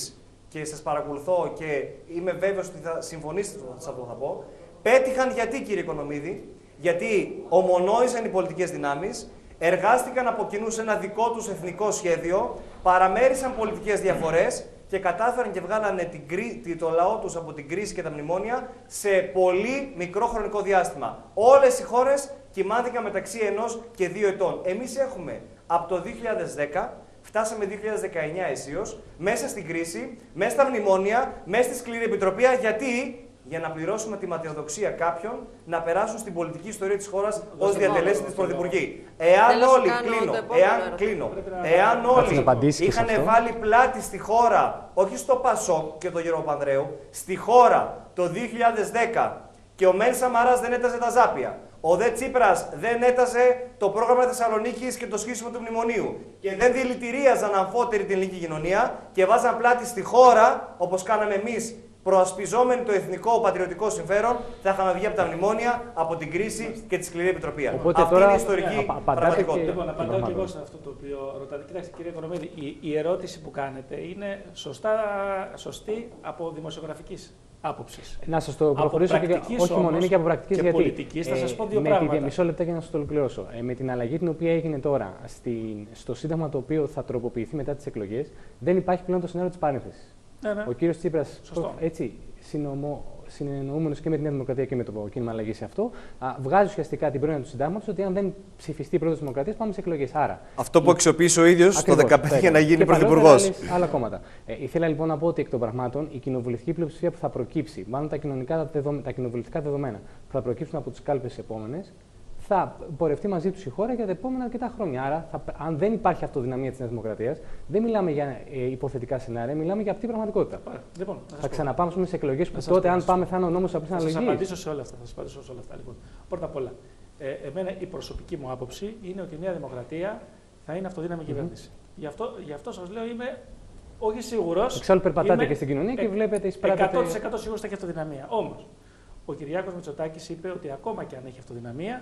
και σας παρακολουθώ και είμαι βέβαιος ότι θα συμφωνήσετε σε αυτό που θα πω. Πέτυχαν γιατί, κύριε Οικονομίδη? Γιατί ομονόησαν οι πολιτικές δυνάμεις, εργάστηκαν από κοινού σε ένα δικό τους εθνικό σχέδιο, παραμέρισαν πολιτικές διαφορές και κατάφεραν και βγάλανε την, το λαό τους από την κρίση και τα μνημόνια σε πολύ μικρό χρονικό διάστημα. Όλες οι χώρες κοιμάθηκαν μεταξύ ενός και δύο ετών. Εμείς έχουμε από το δύο χιλιάδες δέκα, φτάσαμε δύο χιλιάδες δεκαεννιά αισίως, μέσα στην κρίση, μέσα στα μνημόνια, μέσα στη σκληρή επιτροπή. Γιατί? Για να πληρώσουμε τη ματαιοδοξία κάποιων να περάσουν στην πολιτική ιστορία της χώρας ως διατελέσει της Πρωθυπουργή. Εάν όλοι, κλείνω, εάν, κλείνω, εάν όλοι είχαν βάλει πλάτη στη χώρα, όχι στο Πασόκ και τον Γιώργο Πανδρέου, στη χώρα το δύο χιλιάδες δέκα και ο Μεν Σαμαράς δεν έταζε τα ζάπια, ο Δε Τσίπρας δεν έταζε το πρόγραμμα Θεσσαλονίκης και το σχίσιμο του μνημονίου και δεν δηλητηρίαζαν αμφότερη την ελληνική κοινωνία και βάζαν πλάτη στη χώρα, όπως κάναμε εμείς, προασπιζόμενοι το εθνικό πατριωτικό συμφέρον, θα είχαμε βγει από τα μνημόνια, από την κρίση και τη σκληρή επιτροπή. Οπότε αυτή τώρα, είναι η ιστορική ναι, πραγματικότητα. Και... Λοιπόν, απαντάω και εγώ σε αυτό το οποίο ρωτάτε. Κοιτάξτε, κύριε Οικονομίδη, η, η ερώτηση που κάνετε είναι σωστά, σωστή από δημοσιογραφικής άποψης. Να σας το προχωρήσω και όχι μόνο, είναι και από πρακτικής, και γιατί πολιτικής, θα σας πω δύο με πράγματα. Τη, μισό λεπτά για να σας το ολοκληρώσω. Ε, με την αλλαγή την οποία έγινε τώρα στην, στο Σύνταγμα το οποίο θα τροποποιηθεί μετά τις εκλογές, δεν υπάρχει πλέον το σενάριο της παρένθεσης. Ναι, ναι. Ο κύριος Τσίπρας, Σωστό. έτσι, συνεννοούμενος και με τη Νέα Δημοκρατία και με το κίνημα αλλαγής σε αυτό, α, βγάζει ουσιαστικά την πρόνοια του συντάγματος ότι αν δεν ψηφιστεί η πρόεδρος της Δημοκρατίας, πάμε σε εκλογές. Άρα, αυτό που αξιοποίησε ο ίδιος το δύο χιλιάδες δεκαπέντε για να γίνει πρωθυπουργός. Άλλα κόμματα. Ε, ήθελα λοιπόν να πω ότι εκ των πραγμάτων η κοινοβουλευτική πλειοψηφία που θα προκύψει, μάλλον τα, κοινωνικά, τα κοινοβουλευτικά δεδομένα που θα προκύψουν από τις κάλπες επόμενες, θα πορευτεί μαζί τους η χώρα για τα επόμενα αρκετά χρόνια. Άρα, θα, αν δεν υπάρχει αυτοδυναμία της Νέας Δημοκρατίας, δεν μιλάμε για ε, υποθετικά σενάρια, μιλάμε για αυτή την πραγματικότητα. Άρα, λοιπόν, θα ξαναπάμε σε εκλογές που σας τότε, πω, αν πάμε, θα είναι ο νόμος απλής αναλογής. Θα σας απαντήσω σε όλα αυτά. Θα σας απαντήσω σε όλα αυτά. Λοιπόν, πρώτα απ' όλα, ε, εμένα η προσωπική μου άποψη είναι ότι η Νέα Δημοκρατία θα είναι αυτοδύναμη κυβέρνηση. Mm-hmm. Γι' αυτό, γι' αυτό σας λέω είμαι όχι σίγουρος. Εξάλλου περπατάτε και στην κοινωνία και βλέπετε εισπράττετε. εκατό τοις εκατό σίγουρος θα έχει αυτοδυναμία. Όμως, ο Κυριάκος Μητσοτάκης είπε ότι ακόμα και αν έχει αυτοδυναμία,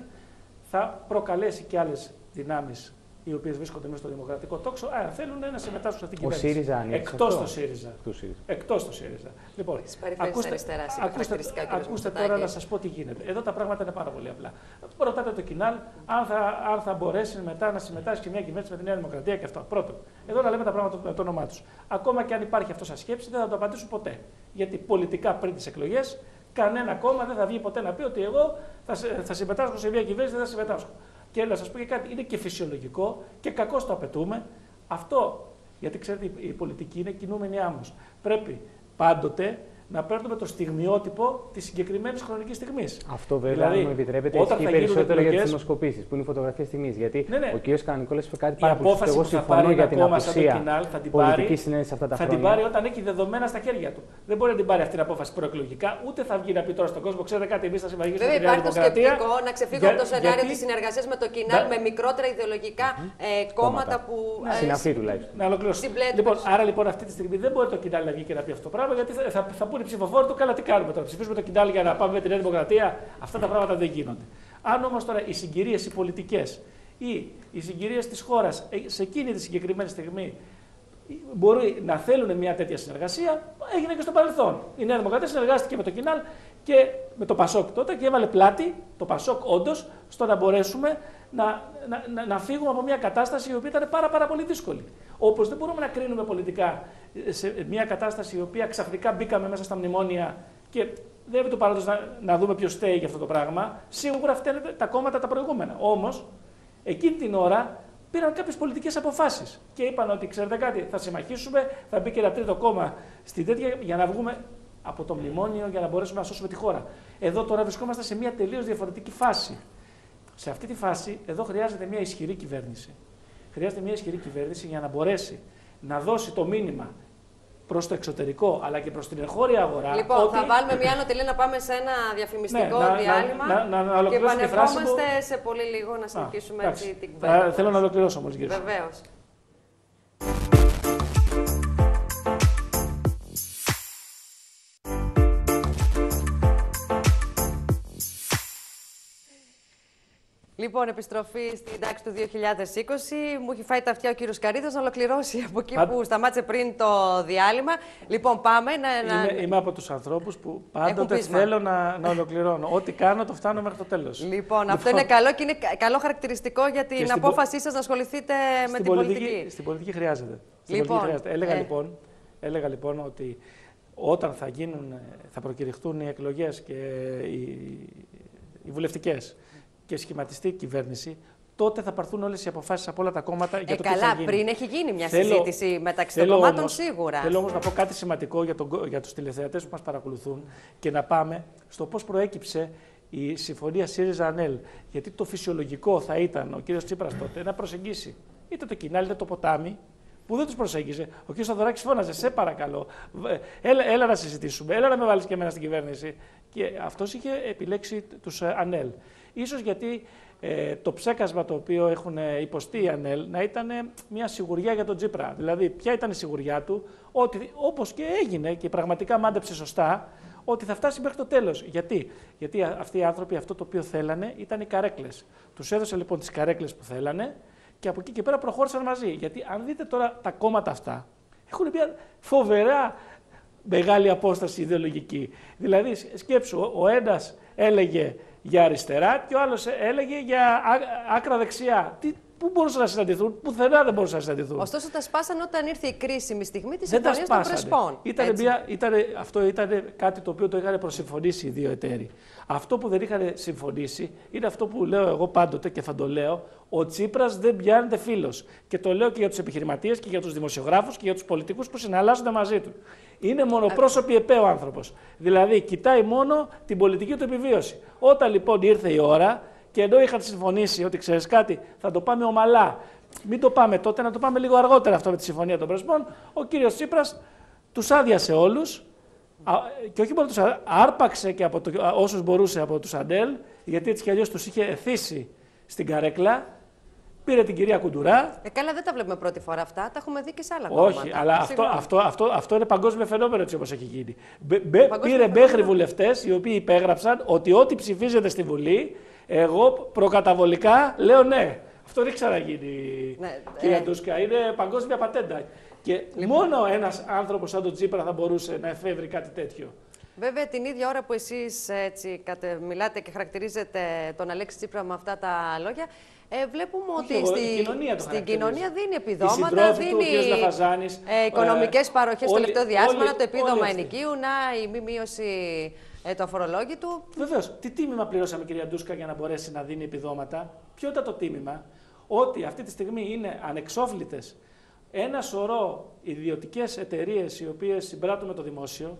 θα προκαλέσει και άλλες δυνάμεις οι οποίες βρίσκονται μέσα στο δημοκρατικό τόξο. Α, θέλουν να συμμετάσχουν σε αυτήν την κυβέρνηση. Ο ΣΥΡΙΖΑ ανήκει. Εκτός το ΣΥΡΙΖΑ. ΣΥΡΙΖΑ. Εκτός το ΣΥΡΙΖΑ. Λοιπόν, ακούστε, ακούστε, ακούστε τώρα να σας πω τι γίνεται. Εδώ τα πράγματα είναι πάρα πολύ απλά. Ρωτάτε το Κινάλ αν θα, αν θα μπορέσει μετά να συμμετάσχει σε μια κυβέρνηση με τη Νέα Δημοκρατία και αυτό. Πρώτον, εδώ να λέμε τα πράγματα με το όνομά τους. Ακόμα και αν υπάρχει αυτό σαν σκέψη, δεν θα το απαντήσουν ποτέ. Γιατί πολιτικά πριν τις εκλογές, κανένα κόμμα δεν θα βγει ποτέ να πει ότι εγώ θα, θα συμμετάσχω σε μια κυβέρνηση, δεν θα συμμετάσχω. Και να σας πω και κάτι, είναι και φυσιολογικό και κακώς το απαιτούμε. Αυτό, γιατί ξέρετε, η πολιτική είναι κινούμενη άμμος. Πρέπει πάντοτε να παίρνουμε το στιγμιότυπο της συγκεκριμένης χρονικής στιγμής. Αυτό βέβαια, δηλαδή, αν μου επιτρέπετε, ισχύει περισσότερο εκλογές, για τις δημοσκοπήσεις, που είναι η φωτογραφία στιγμής. Γιατί ναι, ναι. ο κ. Κανονικόλας είπε κάτι πάρα πολύ σωστό. Εγώ συμφωνώ για την απουσία πολιτική συνένεση αυτά τα θα χρόνια. Θα την πάρει όταν έχει δεδομένα στα χέρια του. Δεν μπορεί να την πάρει αυτή την απόφαση προεκλογικά, ούτε θα βγει να πει τώρα στον κόσμο: ξέρετε κάτι, εμείς θα συμμαχίσουμε με τη Νέα Δημοκρατία. Βέβαια, υπάρχει το σκεπτικό να ξεφύγω από το σενάριο της συνεργασίας με το Κινάλ με μικρότερα ιδεολογικά κόμματα που. Συναφή τουλάχιστον. Να ολοκληρώσω. Άρα λοιπόν αυτή τη στιγμή δεν μπορεί το Κινάλ να βγει και να πει αυτό το πράγμα, γιατί θα πούνε οι ψηφοφόροι του καλά. Τι κάνουμε τώρα, ψηφίσουμε το Κινάλ για να πάμε με τη Νέα Δημοκρατία. Αυτά τα πράγματα δεν γίνονται. Αν όμως τώρα οι συγκυρίες, οι πολιτικές ή οι συγκυρίες της χώρας σε εκείνη τη συγκεκριμένη στιγμή μπορεί να θέλουν μια τέτοια συνεργασία, έγινε και στο παρελθόν. Η Νέα Δημοκρατία συνεργάστηκε με το Κινάλ και με το Πασόκ τότε και έβαλε πλάτη το Πασόκ όντως στο να μπορέσουμε να, να, να, να φύγουμε από μια κατάσταση η οποία ήταν πάρα, πάρα πολύ δύσκολη. Όπως δεν μπορούμε να κρίνουμε πολιτικά σε μια κατάσταση η οποία ξαφνικά μπήκαμε μέσα στα μνημόνια και δεν είναι το παράδοση να, να δούμε ποιος φταίει για αυτό το πράγμα. Σίγουρα φταίνε τα κόμματα τα προηγούμενα. Όμως, εκείνη την ώρα πήραν κάποιες πολιτικές αποφάσεις και είπαν ότι ξέρετε κάτι, θα συμμαχίσουμε, θα μπει και ένα τρίτο κόμμα στην τέτοια για να βγούμε από το μνημόνιο για να μπορέσουμε να σώσουμε τη χώρα. Εδώ τώρα βρισκόμαστε σε μια τελείως διαφορετική φάση. Σε αυτή τη φάση, εδώ χρειάζεται μια ισχυρή κυβέρνηση. Χρειάζεται μια ισχυρή κυβέρνηση για να μπορέσει να δώσει το μήνυμα προς το εξωτερικό αλλά και προς την εγχώρια αγορά. Λοιπόν, ότι... θα βάλουμε μια νοτελή να πάμε σε ένα διαφημιστικό ναι, διάλειμμα να, να, να, να και επανερχόμαστε που... σε πολύ λίγο να συνεχίσουμε Α, έτσι την κουβέντα. Θέλω να ολοκληρώσω όμως, κύριε. Βεβαίως. Λοιπόν, επιστροφή στην τάξη του δύο χιλιάδες είκοσι. Μου έχει φάει τα αυτιά ο κύριος Καρίδος να ολοκληρώσει από εκεί Πα... που σταμάτησε πριν το διάλειμμα. Λοιπόν, πάμε να. Είμαι, είμαι από τους ανθρώπους που πάντοτε θέλω να, να ολοκληρώνω. Ό,τι κάνω το φτάνω μέχρι το τέλος. Λοιπόν, λοιπόν, αυτό είναι καλό και είναι καλό χαρακτηριστικό για την απόφασή σας να ασχοληθείτε με την πολιτική. πολιτική. Στην πολιτική χρειάζεται. Στην λοιπόν, πολιτική χρειάζεται. Έλεγα, ε... λοιπόν, έλεγα λοιπόν ότι όταν θα, γίνουν, θα προκηρυχθούν οι εκλογές και οι, οι βουλευτικές και σχηματιστεί η κυβέρνηση, τότε θα πάρθουν όλες οι αποφάσεις από όλα τα κόμματα για ε, το καλά, τι θα γίνει. πριν έχει γίνει μια θέλω, συζήτηση μεταξύ των κομμάτων, όμως, σίγουρα. Θέλω όμως να πω κάτι σημαντικό για, τον, για τους τηλεθεατές που μας παρακολουθούν και να πάμε στο πώς προέκυψε η συμφωνία ΣΥΡΙΖΑ-ΑΝΕΛ. Γιατί το φυσιολογικό θα ήταν ο κύριος Τσίπρας τότε να προσεγγίσει είτε το Κινάλ είτε το Ποτάμι, που δεν τους προσέγγιζε. Ο κ. Θοδωράκης φώναζε, σε παρακαλώ, έλα, έλα να συζητήσουμε, έλα να με βάλεις και εμένα στην κυβέρνηση. Και αυτός είχε επιλέξει τους ΑΝΕΛ. Ίσως γιατί ε, το ψέκασμα το οποίο έχουν υποστεί οι ΑΝΕΛ να ήταν μια σιγουριά για τον Τσίπρα. Δηλαδή, ποια ήταν η σιγουριά του, ότι όπως και έγινε και πραγματικά μάντεψε σωστά, ότι θα φτάσει μέχρι το τέλος. Γιατί? Γιατί αυτοί οι άνθρωποι αυτό το οποίο θέλανε ήταν οι καρέκλες. Τους έδωσε λοιπόν τις καρέκλες που θέλανε. Και από εκεί και πέρα προχώρησαν μαζί. Γιατί αν δείτε τώρα τα κόμματα αυτά, έχουν μια φοβερά μεγάλη απόσταση ιδεολογική. Δηλαδή, σκέψου, ο ένας έλεγε για αριστερά και ο άλλος έλεγε για άκρα δεξιά. Τι, πού μπορούσαν να συναντηθούν, πουθενά δεν μπορούσαν να συναντηθούν. Ωστόσο, τα σπάσαν όταν ήρθε η κρίσιμη στιγμή της συμφωνίας των Πρεσπών. Ήτανε μια, ήτανε, αυτό ήταν κάτι το οποίο το είχαν προσυμφωνήσει οι δύο εταίροι. Αυτό που δεν είχαν συμφωνήσει είναι αυτό που λέω εγώ πάντοτε και θα το λέω. Ο Τσίπρας δεν πιάνεται φίλος. Και το λέω και για τους επιχειρηματίες και για τους δημοσιογράφους και για τους πολιτικούς που συναλλάσσονται μαζί του. Είναι μονοπρόσωπη ΕΠΕ ο άνθρωπος. Δηλαδή, κοιτάει μόνο την πολιτική του επιβίωση. Όταν λοιπόν ήρθε η ώρα, και ενώ είχαν συμφωνήσει ότι ξέρεις κάτι, θα το πάμε ομαλά. Μην το πάμε τότε, να το πάμε λίγο αργότερα αυτό με τη συμφωνία των Πρεσπών. Ο κύριος Τσίπρας τους άδειασε όλους. Και όχι μόνο τους άρπαξε και από το, όσους μπορούσε από τους ΑΝΕΛ, γιατί έτσι κι αλλιώς τους είχε εθίσει στην καρέκλα. Πήρε την κυρία Κουντουρά. Ε, καλά, δεν τα βλέπουμε πρώτη φορά αυτά. Τα έχουμε δει και σε άλλα όχι, κόμματα. Όχι, αλλά αυτό, αυτό, αυτό, αυτό είναι παγκόσμιο φαινόμενο έτσι όπως έχει γίνει. Μπε, μπε, πήρε μέχρι βουλευτές οι οποίοι υπέγραψαν ότι ό,τι ψηφίζεται στη Βουλή, εγώ προκαταβολικά λέω ναι. Αυτό δεν ξαναγίνει, ναι, κυρία ε... Ντούσκα. Είναι παγκόσμια πατέντα. Και λοιπόν, μόνο ένας άνθρωπος σαν τον Τσίπρα θα μπορούσε να εφεύρει κάτι τέτοιο. Βέβαια, την ίδια ώρα που εσείς έτσι, κατε, μιλάτε και χαρακτηρίζετε τον Αλέξη Τσίπρα με αυτά τα λόγια, ε, βλέπουμε ότι εγώ, στη, κοινωνία στην κοινωνία δίνει επιδόματα, του, δίνει ε, οικονομικές ε, παροχές στο τελευταίο διάστημα, όλοι, το επίδομα ενοικίου, να η μη μείωση ε, του αφορολόγητου. Βεβαίως. Τι τίμημα πληρώσαμε, κυρία Ντούσκα, για να μπορέσει να δίνει επιδόματα? Ποιο ήταν το τίμημα? Ότι αυτή τη στιγμή είναι ανεξόφλητες ένα σωρό ιδιωτικές εταιρείες οι οποίες συμπράττουν με το δημόσιο.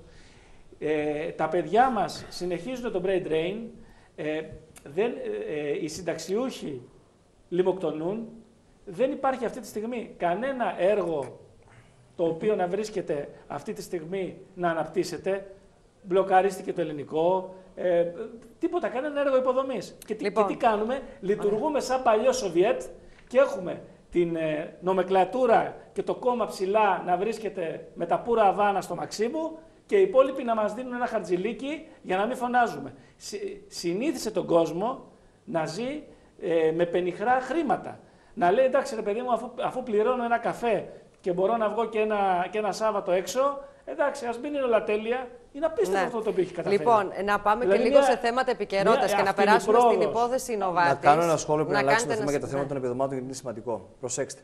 Ε, τα παιδιά μας συνεχίζουν το brain drain, ε, δεν, ε, οι συνταξιούχοι λιμοκτονούν, δεν υπάρχει αυτή τη στιγμή κανένα έργο το οποίο να βρίσκεται αυτή τη στιγμή να αναπτύσσεται, μπλοκαρίστηκε το ελληνικό, ε, τίποτα, κανένα έργο υποδομής. Και, λοιπόν, και τι κάνουμε, λειτουργούμε σαν παλιό Σοβιέτ και έχουμε την ε, νομεκλατούρα και το κόμμα ψηλά να βρίσκεται με τα πουρα αβάνα στο Μαξίμου, και οι υπόλοιποι να μας δίνουν ένα χαρτζηλίκι για να μην φωνάζουμε. Συνήθισε τον κόσμο να ζει ε, με πενιχρά χρήματα. Να λέει, εντάξει ρε παιδί μου, αφού, αφού πληρώνω ένα καφέ και μπορώ να βγω και ένα, και ένα Σάββατο έξω, εντάξει, ας μην είναι όλα τέλεια. Είναι απίστευτο, ναι, αυτό το οποίο έχει καταφέρει. Λοιπόν, να πάμε δηλαδή και λίγο μια, σε θέματα επικαιρότητας και να περάσουμε στην υπόθεση Νοβάρτης. Να κάνω ένα σχόλιο που να, να αλλάξουμε το θέμα για το θέμα, ναι, των επιδομάτων, γιατί είναι σημαντικό. Προσέξτε.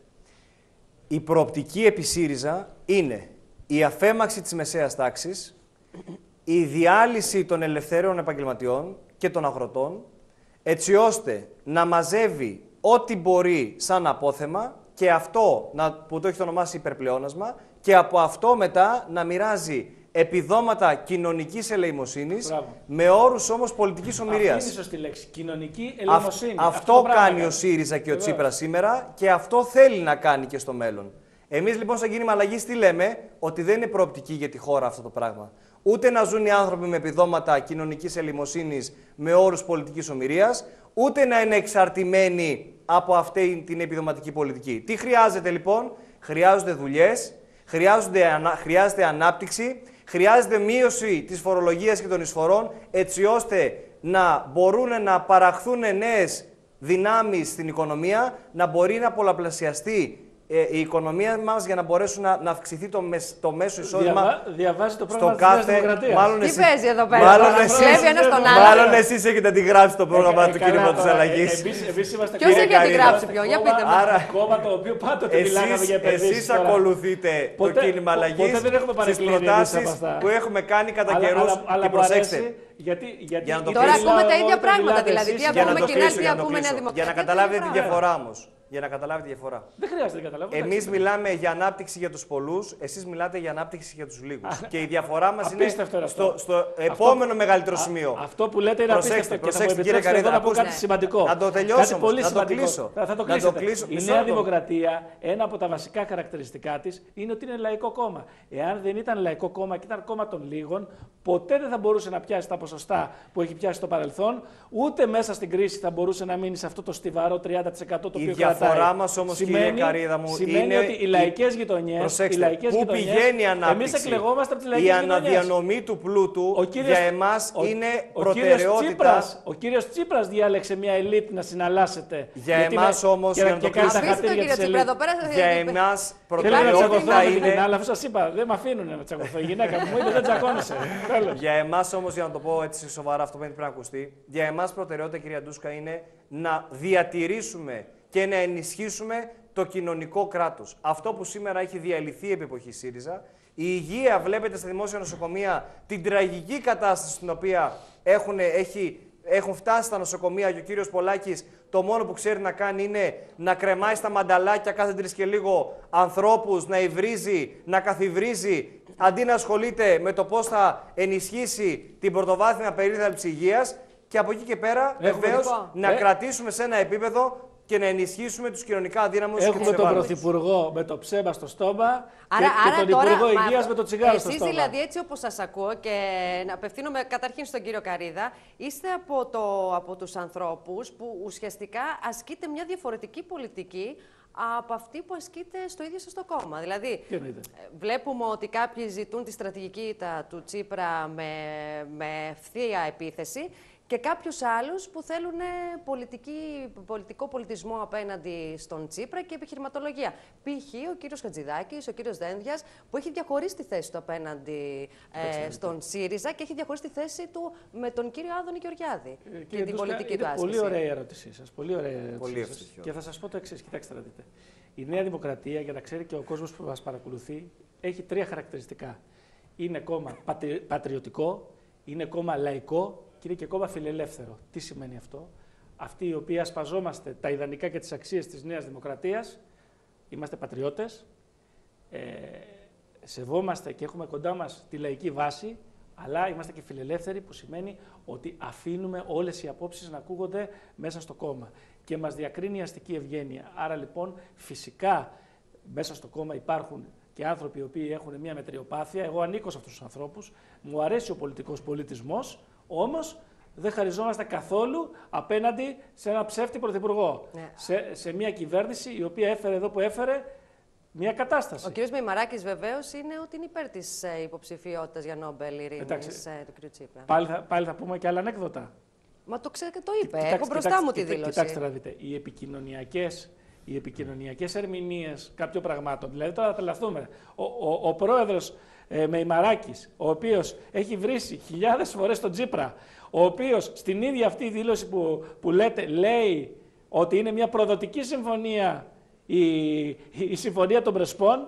Η προοπτική επί ΣΥΡΙΖΑ είναι η αφέμαξη της μεσαίας τάξης, η διάλυση των ελευθέρων επαγγελματιών και των αγροτών, έτσι ώστε να μαζεύει ό,τι μπορεί σαν απόθεμα και αυτό να, που το έχει ονομάσει υπερπλεόνασμα, και από αυτό μετά να μοιράζει επιδόματα κοινωνικής ελεημοσύνης. Μπράβο. Με όρους όμως πολιτικής ομηρίας. Αυτή είναι η σωστή λέξη. Κοινωνική ελεημοσύνη. Αυτό, αυτό, αυτό κάνει ο ΣΥΡΙΖΑ και ο Τσίπρας σήμερα και αυτό θέλει να κάνει και στο μέλλον. Εμείς λοιπόν σαν κίνημα αλλαγής τι λέμε? Ότι δεν είναι προοπτική για τη χώρα αυτό το πράγμα. Ούτε να ζουν οι άνθρωποι με επιδόματα κοινωνικής ελεημοσύνης με όρους πολιτικής ομηρίας, ούτε να είναι εξαρτημένοι από αυτή την επιδοματική πολιτική. Τι χρειάζεται λοιπόν? Χρειάζονται δουλειές, χρειάζεται ανάπτυξη, χρειάζεται μείωση της φορολογίας και των εισφορών, έτσι ώστε να μπορούν να παραχθούν νέες δυνάμεις στην οικονομία, να μπορεί να πολλαπλασιαστεί η οικονομία μας για να μπορέσουν να, να αυξηθεί το, μεσ, το μέσο εισόδημα. Διαβα, διαβάζει το πρόγραμμα στο της κάθε, Νέας Δημοκρατίας. μάλλον Τι εσείς, παίζει εδώ πέρα, μάλλον εσείς, βλέπει ένας τον άλλο. μάλλον εσείς έχετε αντιγράψει το πρόγραμμα Ε, του καλά, κινήματος τώρα, αλλαγής. ε, εμείς, εμείς είμαστε Ποιος κόμμα- έχει αντιγράψει ποιο, για πείτε μου. Άρα, κόμμα το οποίο πάντοτε μιλάγαμε Εσείς, για επενδύσεις. εσείς τώρα. ακολουθείτε Ποτέ- το κίνημα πο- αλλαγής ποτέ δεν έχουμε στις παρεκκλίνει εμείς προτάσεις από αυτά. που έχουμε κάνει κατά Αλλά- καιρούς. αλλά- αλλά Και μου προσέξτε, αρέσει, γιατί, γιατί Για να το Τώρα κλείσω. ακούμε τα εγώ, ίδια όταν πράγματα, μιλάτε δηλαδή. εσείς, Τι για να ακούμε το κοινά, κλείσω, τι για να το ακούμε Νέα κλείσω. Δημοκρατία. Για να τα ίδια καταλάβετε τη πράγματα. διαφορά όμως. Για να καταλάβετε τη διαφορά. Δεν χρειάζεται να καταλάβω. Εμείς εντάξει. μιλάμε για ανάπτυξη για τους πολλούς, εσείς μιλάτε για ανάπτυξη για τους λίγους. Και η διαφορά μας είναι Απίστευτο είναι αυτό. στο, στο επόμενο μεγαλύτερο σημείο. Αυτό που λέτε είναι Προσέξτε, απίστευτο. Και θα μου προσέξτε, κύριε επιτρέψετε εδώ Καρίδα, να πω ακούστε. κάτι σημαντικό. Να το τελειώσω Κάτι όμως, πολύ να το σημαντικό. κλείσω. Θα, θα το Να το κλείσετε. κλείσω. Η Μισό Νέα λεπτό. Δημοκρατία, ένα από τα βασικά χαρακτηριστικά της είναι ότι είναι λαϊκό κόμμα. Εάν δεν ήταν λαϊκό κόμμα και ήταν κόμμα των λίγων, ποτέ δεν θα μπορούσε να πιάσει τα ποσοστά που έχει πιάσει στο παρελθόν, ούτε μέσα στην κρίση θα μπορούσε να μείνει σε αυτό το στιβαρό τριάντα τοις εκατό το Η οποίο διαφορά κρατάει. μας όμως, Σημαίνει- κύριε Καρίδα μου, σημαίνει είναι ότι οι η- λαϊκές γειτονιές, οι Προσέξτε, λαϊκές πού γειτονιές, πηγαίνει η εμείς ανάπτυξη. εκλεγόμαστε από τις Η λαϊκές γειτονιές. αναδιανομή του πλούτου Ο κύριος- για εμάς ο- είναι ο κύριος προτεραιότητα. Τσίπρας, ο κύριος Τσίπρας διάλεξε μια ελίτ να συναλλάσσετε. Για Γιατί εμάς με- όμως, και, για να και το κάνει τα κλείσουμε. Αφήστε τον χατήρια κύριο της Τσίπρα ελίτ. εδώ πέρα. Για ε, εμάς Θέλω να τσακωθώ προτεραιότητα με την είναι. αλλά αφού σας είπα, δεν με αφήνουν να τσακωθώ. Η γυναίκα μου είπε δεν τσακώνεσαι. Τέλος. Για εμάς όμως, για να το πω έτσι σοβαρά, αυτό που πρέπει να ακουστεί, για εμάς προτεραιότητα, κυρία Ντούσκα, είναι να διατηρήσουμε και να ενισχύσουμε το κοινωνικό κράτος. Αυτό που σήμερα έχει διαλυθεί επί εποχή ΣΥΡΙΖΑ. Η υγεία, βλέπετε στα δημόσια νοσοκομεία την τραγική κατάσταση στην οποία έχουν, έχει, έχουν φτάσει τα νοσοκομεία και ο κύριος Πολάκης το μόνο που ξέρει να κάνει είναι να κρεμάει στα μανταλάκια κάθε τρεις και λίγο ανθρώπους, να υβρίζει, να καθυβρίζει, αντί να ασχολείται με το πώς θα ενισχύσει την πρωτοβάθμια περίθαλψη υγείας και από εκεί και πέρα Έχουμε βεβαίως λοιπόν. να Ε. κρατήσουμε σε ένα επίπεδο και να ενισχύσουμε τους κοινωνικά αδύναμους και Έχουμε τους τον ευάλωτους. Πρωθυπουργό με το ψέμα στο στόμα Άρα, και, άρα και τον τώρα, Υπουργό μα, Υγείας με το τσιγάρο στο εσείς στόμα. δηλαδή έτσι όπως σας ακούω και να απευθύνομαι καταρχήν στον κύριο Καρίδα, είστε από, το, από τους ανθρώπους που ουσιαστικά ασκείτε μια διαφορετική πολιτική από αυτή που ασκείται στο ίδιο σας το κόμμα. Δηλαδή, Τι εννοείτε? ε, βλέπουμε ότι κάποιοι ζητούν τη στρατηγική τα, του Τσίπρα με, με ευθεία επίθεση και κάποιους άλλους που θέλουν πολιτική, πολιτικό πολιτισμό απέναντι στον Τσίπρα και επιχειρηματολογία. Π.χ. ο κύριος Χατζηδάκης, ο κύριος Δένδιας, που έχει διαχωρίσει τη θέση του απέναντι ε, στον ΣΥΡΙΖΑ και έχει διαχωρίσει τη θέση του με τον κύριο Άδωνη Γεωργιάδη Ε, και κύριε την Ντούσκα, πολιτική είναι του άσκηση. πολύ ωραία η ερώτησή σας. Πολύ ωραία η ερώτησή Πολύ σας. ευτυχώς. Και θα σας πω το εξής. Κοιτάξτε να δείτε. Η Νέα Δημοκρατία, για να ξέρει και ο κόσμος που μας παρακολουθεί, έχει τρία χαρακτηριστικά. Είναι κόμμα πατρι... πατριωτικό, είναι κόμμα λαϊκό και είναι και κόμμα φιλελεύθερο. Τι σημαίνει αυτό? Αυτοί οι οποίοι ασπαζόμαστε τα ιδανικά και τις αξίες της Νέας Δημοκρατίας, είμαστε πατριώτες, ε, σεβόμαστε και έχουμε κοντά μας τη λαϊκή βάση, αλλά είμαστε και φιλελεύθεροι, που σημαίνει ότι αφήνουμε όλες οι απόψεις να ακούγονται μέσα στο κόμμα και μας διακρίνει η αστική ευγένεια. Άρα λοιπόν φυσικά μέσα στο κόμμα υπάρχουν και άνθρωποι οι οποίοι έχουν μια μετριοπάθεια. Εγώ ανήκω σε αυτούς τους ανθρώπους, μου αρέσει ο πολιτικός πολιτισμός, όμως δεν χαριζόμαστε καθόλου απέναντι σε ένα ψεύτη πρωθυπουργό. Ναι. Σε, σε μια κυβέρνηση η οποία έφερε εδώ που έφερε μια κατάσταση. Ο κύριος Μεϊμαράκης βεβαίως είναι ότι είναι υπέρ της ε, υποψηφιότητας για Νόμπελ Ειρήνης Εντάξει. ε, του κ. Τσίπρα. Πάλι θα, πάλι θα πούμε και άλλα ανέκδοτα. Μα το ξέρετε και το είπε. Κοιτάξτε, Έχω μπροστά κοιτάξτε, μου τη κοιτά- δήλωση. Κοιτάξτε να δείτε. Οι επικοινωνιακές, οι επικοινωνιακές ερμηνείες κάποιων πραγμάτων, δηλαδή τώρα θα τρελαθούμε. Ο, ο, ο πρόεδρος ε, Μεϊμαράκης, ο οποίος έχει βρήσει χιλιάδες φορές τον Τσίπρα, ο οποίος στην ίδια αυτή δήλωση που, που λέτε λέει ότι είναι μια προδοτική συμφωνία η, η, η συμφωνία των Πρεσπών,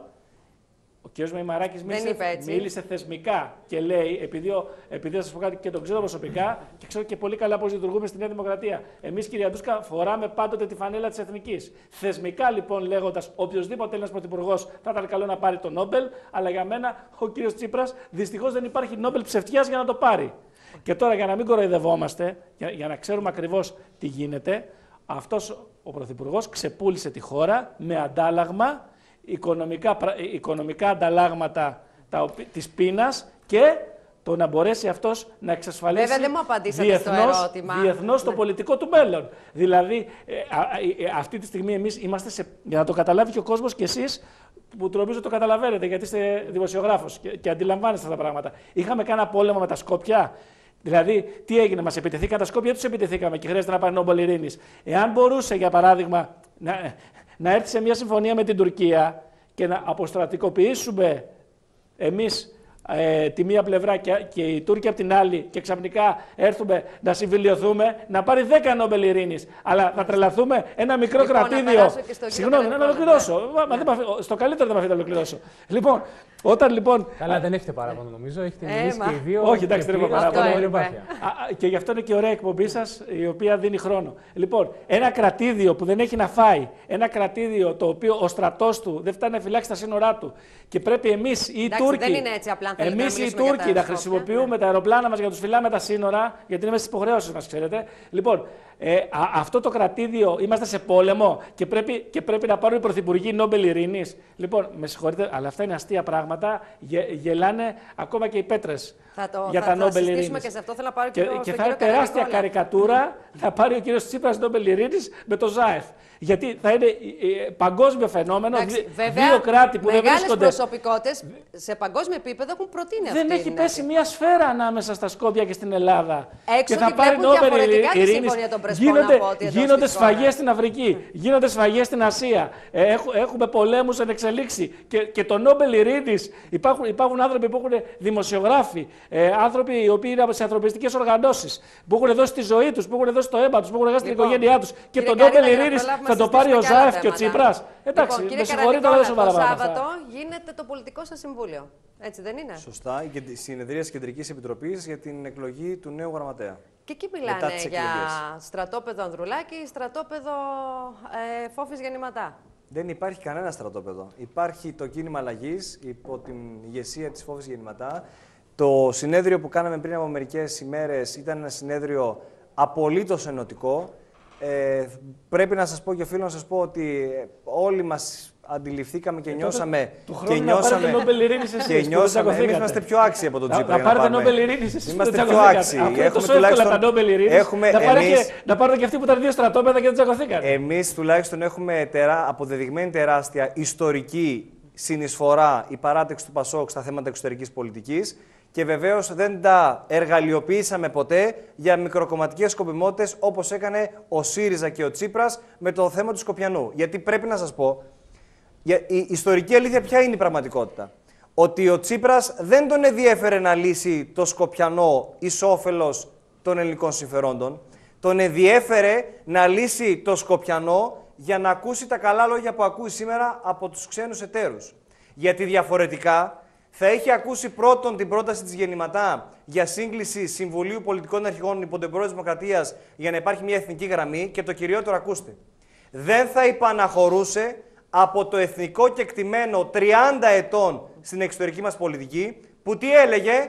ο κ. Μεϊμαράκης μίλησε, είπε έτσι. μίλησε θεσμικά και λέει, επειδή, ο- επειδή θα σας πω κάτι και τον ξέρω προσωπικά και ξέρω και πολύ καλά πώς λειτουργούμε στη Νέα Δημοκρατία. Εμείς, κυρία Ντούσκα, φοράμε πάντοτε τη φανέλα της Εθνικής. Θεσμικά, λοιπόν, λέγοντας, οποιοδήποτε Έλληνας πρωθυπουργός θα ήταν καλό να πάρει το Νόμπελ, αλλά για μένα ο κ. Τσίπρας δυστυχώς δεν υπάρχει Νόμπελ ψευτιάς για να το πάρει. Και τώρα, για να μην κοροϊδευόμαστε, για, για να ξέρουμε ακριβώς τι γίνεται, αυτός ο πρωθυπουργός ξεπούλησε τη χώρα με αντάλλαγμα οικονομικά, πρα- οικονομικά ανταλλάγματα τα, οπι- της πείνας και το να μπορέσει αυτός να εξασφαλίσει Βέβαια, δεν μου απαντήσατε στο διεθνώς, ερώτημα. διεθνώς το πολιτικό του μέλλον. Δηλαδή, ε, α, α, ε, αυτή τη στιγμή εμείς είμαστε σε, για να το καταλάβει και ο κόσμος και εσείς, που το νομίζω το καταλαβαίνετε γιατί είστε δημοσιογράφος και, και αντιλαμβάνεστε αυτά τα πράγματα. Είχαμε κάνει ένα πόλεμο με τα Σκόπια. Δηλαδή, τι έγινε, μας επιτεθήκαν τα Σκόπια, τους επιτεθήκαμε και χρειάζεται να πάρει Νόμπελ Ειρήνης. Εάν μπορούσε, για παράδειγμα, να, να έρθει σε μια συμφωνία με την Τουρκία και να αποστρατικοποιήσουμε εμείς ε, τη μία πλευρά και, και οι Τούρκοι από την άλλη και ξαφνικά έρθουμε να συμφιλειωθούμε, να πάρει δέκα Νόμπελ Ειρήνης. Αλλά να τρελαθούμε ένα μικρό λοιπόν, κρατήδιο. Συγγνώμη, να ολοκληρώσω. Ναι. Ναι. Στο καλύτερο δεν με αφήνει να ολοκληρώσω. Λοιπόν, όταν λοιπόν. Καλά, δεν έχετε παράπονο νομίζω. Έχετε Ε, μιλήσει μα. και οι δύο. Όχι, εντάξει, δεν έχω παράπονο. Ε. Και γι' αυτό είναι και ωραία εκπομπή σας, η οποία δίνει χρόνο. Λοιπόν, ένα κρατήδιο που δεν έχει να φάει, ένα κρατήδιο το οποίο ο στρατός του δεν φτάνει να φυλάξει τα σύνορά του και πρέπει εμείς οι Εντάξει, Τούρκοι, δεν είναι έτσι απλά, αν θέλετε, εμείς να οι μιλήσουμε για Τούρκοι τα να Σκόπια. χρησιμοποιούμε Ναι. τα αεροπλάνα μας για να τους φυλάμε τα σύνορα, γιατί είναι στις υποχρεώσεις μας, ξέρετε. Λοιπόν, ε, α, αυτό το κρατήδιο, είμαστε σε πόλεμο και πρέπει, και πρέπει να πάρουν οι πρωθυπουργοί Νόμπελ Ειρήνης. Λοιπόν, με συγχωρείτε, αλλά αυτά είναι αστεία πράγματα. Γε, γελάνε ακόμα και οι πέτρες Θα το, για θα, τα θα Νόμπελ συζητήσουμε Ειρήνης. και σε αυτό. Θέλω να πάρω Και, και, το, και στον θα είναι κύριο τεράστια Καρανικόλα. καρικατούρα να πάρει ο κύριος Τσίπρας Νόμπελ Ειρήνης με το ΖΑΕΦ. Γιατί θα είναι ε, ε, παγκόσμιο φαινόμενο. Εντάξει, δι- βέβαια, δύο κράτη που δεν μεγάλες βρίσκονται. προσωπικότητες σε παγκόσμιο επίπεδο έχουν προτείνει αυτή Δεν έχει την πέσει μια σφαίρα ανάμεσα στα Σκόπια και στην Ελλάδα. Έξω και θα τη πάρει βλέπουν Νόμπελ διαφορετικά τη Ειρήνης. Συμφωνία των Πρεσπών Γίνονται, από ό,τι εντός γίνονται της σφαγές χώρας. στην Αφρική, γίνονται σφαγές στην Ασία. Ε, έχ- έχουμε πολέμους εν εξελίξη. Και, και το Νόμπελ Ειρήνης, υπάρχουν, υπάρχουν άνθρωποι που έχουν δημοσιογράφοι, ε, άνθρωποι οι οποίοι είναι σε ανθρωπιστικές οργανώσεις, που έχουν δώσει τη ζωή τους, που έχουν δώσει το αίμα τους, που έχουν εργάσει την Λοιπόν, οικογένειά τους. Και κύριε το Νόμπελ Καρίνα, για να Ειρήνης προλάβουμε θα να το πάρει ο συζητήσουμε και άλλα ΖΑΕΦ και ο θέματα. Τσίπρας. Εντάξει, Λοιπόν, με κύριε συγχωρείτε, αλλά δεν Καρανικόλα, σοβαρά το πράγματα. Σάββατο γίνεται το πολιτικό σας συμβούλιο. Έτσι δεν είναι? Σωστά, η κεν- η συνεδρία της Κεντρικής Επιτροπής για την εκλογή του νέου γραμματέα. Και εκεί Μετά μιλάνε τις για εκλογές. στρατόπεδο Ανδρουλάκη ή στρατόπεδο ε, Φόφης Γεννηματά. Δεν υπάρχει κανένα στρατόπεδο. Υπάρχει το κίνημα αλλαγής υπό την ηγεσία της Φόβης Γεννηματά. Το συνέδριο που κάναμε πριν από μερικές ημέρες ήταν ένα συνέδριο απολύτως ενωτικό. Ε, πρέπει να σας πω και οφείλω να σας πω ότι όλοι μας αντιληφθήκαμε και Ε, νιώσαμε. Του και χρόνου να πάρετε νιώσαμε. Νόμπελ Ειρήνης εσείς, Και που δεν νιώσαμε. τσακωθήκατε. Εμείς είμαστε πιο άξιοι από τον Να, Τσίπρα. να για πάρετε πάμε. Νόμπελ Ειρήνης εσείς που δεν Είμαστε πιο τσακωθήκατε. άξιοι. Αυτό είναι Έχουμε τόσο εύκολα τουλάχιστον- τα Νόμπελ Ειρήνης. έχουμε Να πάρετε εμείς- και, να πάρετε και αυτοί που ήταν δύο στρατόπεδα και δεν τσακωθήκατε. Εμείς τουλάχιστον έχουμε τερά, αποδεδειγμένη τεράστια ιστορική συνεισφορά η παράταξη του Πασόκ στα θέματα εξωτερικής πολιτικής και βεβαίως δεν τα εργαλειοποιήσαμε ποτέ για μικροκομματικές σκοπιμότητες όπως έκανε ο ΣΥΡΙΖΑ και ο Τσίπρας με το θέμα του Σκοπιανού. Γιατί πρέπει να σας πω, η ιστορική αλήθεια ποια είναι η πραγματικότητα. Ότι ο Τσίπρας δεν τον ενδιέφερε να λύσει το Σκοπιανό εις όφελος των ελληνικών συμφερόντων. Τον ενδιέφερε να λύσει το Σκοπιανό για να ακούσει τα καλά λόγια που ακούει σήμερα από τους ξένους εταίρους. Γιατί διαφορετικά θα είχε ακούσει πρώτον την πρόταση της Γεννηματά για σύγκληση Συμβουλίου Πολιτικών Αρχηγών υπό την Πρόεδρο της Δημοκρατίας για να υπάρχει μια εθνική γραμμή και το κυριότερο ακούστε. Δεν θα υπαναχωρούσε από το εθνικό κεκτημένο τριάντα ετών στην εξωτερική μας πολιτική που τι έλεγε,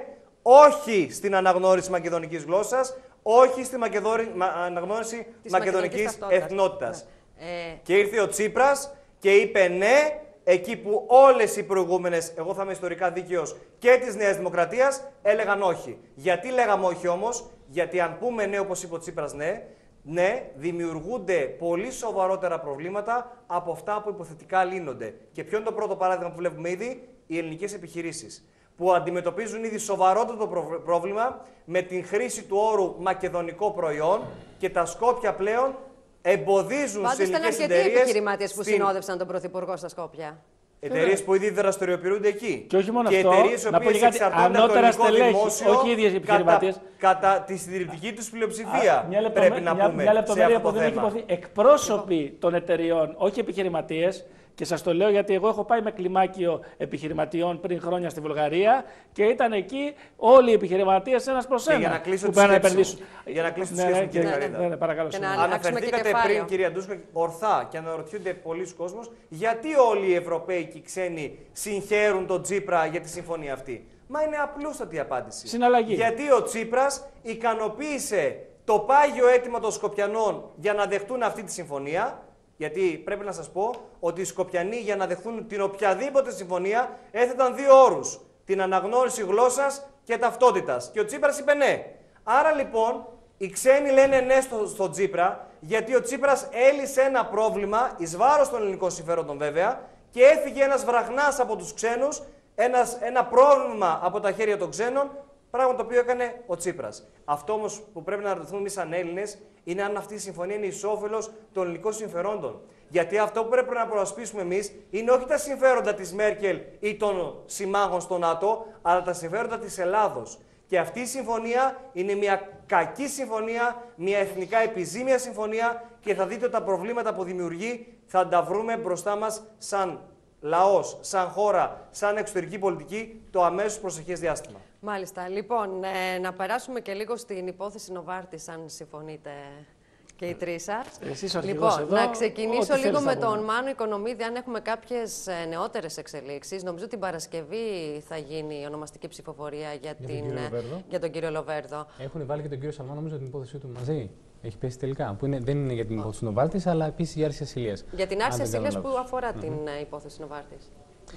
όχι στην αναγνώριση μακεδονικής γλώσσας, όχι στη μακεδόρη, μα, αναγνώριση Της μακεδονικής μακεδονικής εθνότητας. Ναι. Ε, Και ήρθε ο Τσίπρας και είπε ναι, εκεί που όλες οι προηγούμενες, εγώ θα είμαι ιστορικά δίκαιος, και της Νέας Δημοκρατίας, έλεγαν όχι. Γιατί λέγαμε όχι όμως? Γιατί αν πούμε ναι, όπως είπε ο Τσίπρας ναι, ναι, δημιουργούνται πολύ σοβαρότερα προβλήματα από αυτά που υποθετικά λύνονται. Και ποιο είναι το πρώτο παράδειγμα που βλέπουμε ήδη? Οι ελληνικές επιχειρήσεις, που αντιμετωπίζουν ήδη σοβαρότερο προ- πρόβλημα με την χρήση του όρου μακεδονικό προϊόν και τα Σκόπια πλέον εμποδίζουν Πάντως σε ήταν ελληνικές αρκετοί εταιρείες επιχειρημάτιες που στην- συνόδευσαν τον Πρωθυπουργό στα Σκόπια. εταιρείες που ήδη δραστηριοποιούνται εκεί. Και όχι μόνο και αυτό, εταιρείες οι να πω οποίες και κάτι, εξαρτώνται από το ανώτερα ελληνικό στελέχη, δημόσιο όχι οι ίδιες οι επιχειρηματίες. Κατά, κατά τη συντηρητική τους πλειοψηφία, Α, μια λεπτομέ- πρέπει να μια, πούμε, μια σε λεπτομέρεια αυτό που το δεν έχει θέμα. υποθεί. Εκπρόσωποι των εταιριών, όχι επιχειρηματίες, και σας το λέω γιατί εγώ έχω πάει με κλιμάκιο επιχειρηματιών πριν χρόνια στη Βουλγαρία και ήταν εκεί όλοι οι επιχειρηματίες ένας προς Και ένα για να κλείσω που τη πάνε να σκέψη μου. επενδύσουν. Για να κλείσω τη Ναι, σκέψη ναι, μου, κύριε ναι, Καρίδα. ναι, ναι, παρακαλώ, Και να συγγνώμη. αλλάξουμε και Αναφερθήκατε κεφάλαιο. πριν, κυρία Ντούσκα, ορθά και αναρωτιούνται πολλοί κόσμος γιατί όλοι οι Ευρωπαίοι και οι ξένοι συγχαίρουν τον Τσίπρα για τη συμφωνία αυτή. Μα είναι απλούστατη η απάντηση. Συναλλαγή. Γιατί ο Τσίπρας ικανοποίησε το πάγιο αίτημα των Σκοπιανών για να δεχτούν αυτή τη συμφωνία. Γιατί πρέπει να σας πω ότι οι Σκοπιανοί για να δεχτούν την οποιαδήποτε συμφωνία έθεταν δύο όρους. Την αναγνώριση γλώσσας και ταυτότητας. Και ο Τσίπρας είπε ναι. Άρα λοιπόν οι ξένοι λένε ναι στο, στο Τσίπρα, γιατί ο Τσίπρας έλυσε ένα πρόβλημα, εις βάρος των ελληνικών συμφέροντων βέβαια, και έφυγε ένας βραχνάς από τους ξένους, ένας, ένα πρόβλημα από τα χέρια των ξένων, Πράγμα το οποίο έκανε ο Τσίπρας. Αυτό όμως που πρέπει να ρωτηθούμε εμείς σαν Έλληνες είναι αν αυτή η συμφωνία είναι εις όφελος των ελληνικών συμφερόντων. Γιατί αυτό που πρέπει να προασπίσουμε εμείς είναι όχι τα συμφέροντα της Μέρκελ ή των συμμάχων στο ΝΑΤΟ, αλλά τα συμφέροντα της Ελλάδος. Και αυτή η συμφωνία είναι μια κακή συμφωνία, μια εθνικά επιζήμια συμφωνία και θα δείτε ότι τα προβλήματα που δημιουργεί θα τα βρούμε μπροστά μας σαν λαός, σαν χώρα, σαν εξωτερική πολιτική το αμέσως προσεχές διάστημα. Μάλιστα. Λοιπόν, ε, να περάσουμε και λίγο στην υπόθεση Νοβάρτης, αν συμφωνείτε και οι τρεις σας. Εσείς ο Λοιπόν, αρχηγός εδώ, να ξεκινήσω ό,τι λίγο θέλεις με να τον πούμε. Μάνο Οικονομίδη, αν έχουμε κάποιες ε, νεότερες εξελίξεις. Νομίζω την Παρασκευή θα γίνει η ονομαστική ψηφοφορία για, Για τον την, κύριο ε, Λοβέρδο. για τον κύριο Λοβέρδο. Έχουν βάλει και τον κύριο Σαλμά, νομίζω, την υπόθεσή του μαζί. Έχει πέσει τελικά. Που είναι, δεν είναι για την υπόθεση του Νοβάρτης, αλλά επίσης για άρση ασυλίας. Για την άρση Αν δεν κάνω ασυλίας που λάθος. αφορά την ε, υπόθεση Νοβάρτης.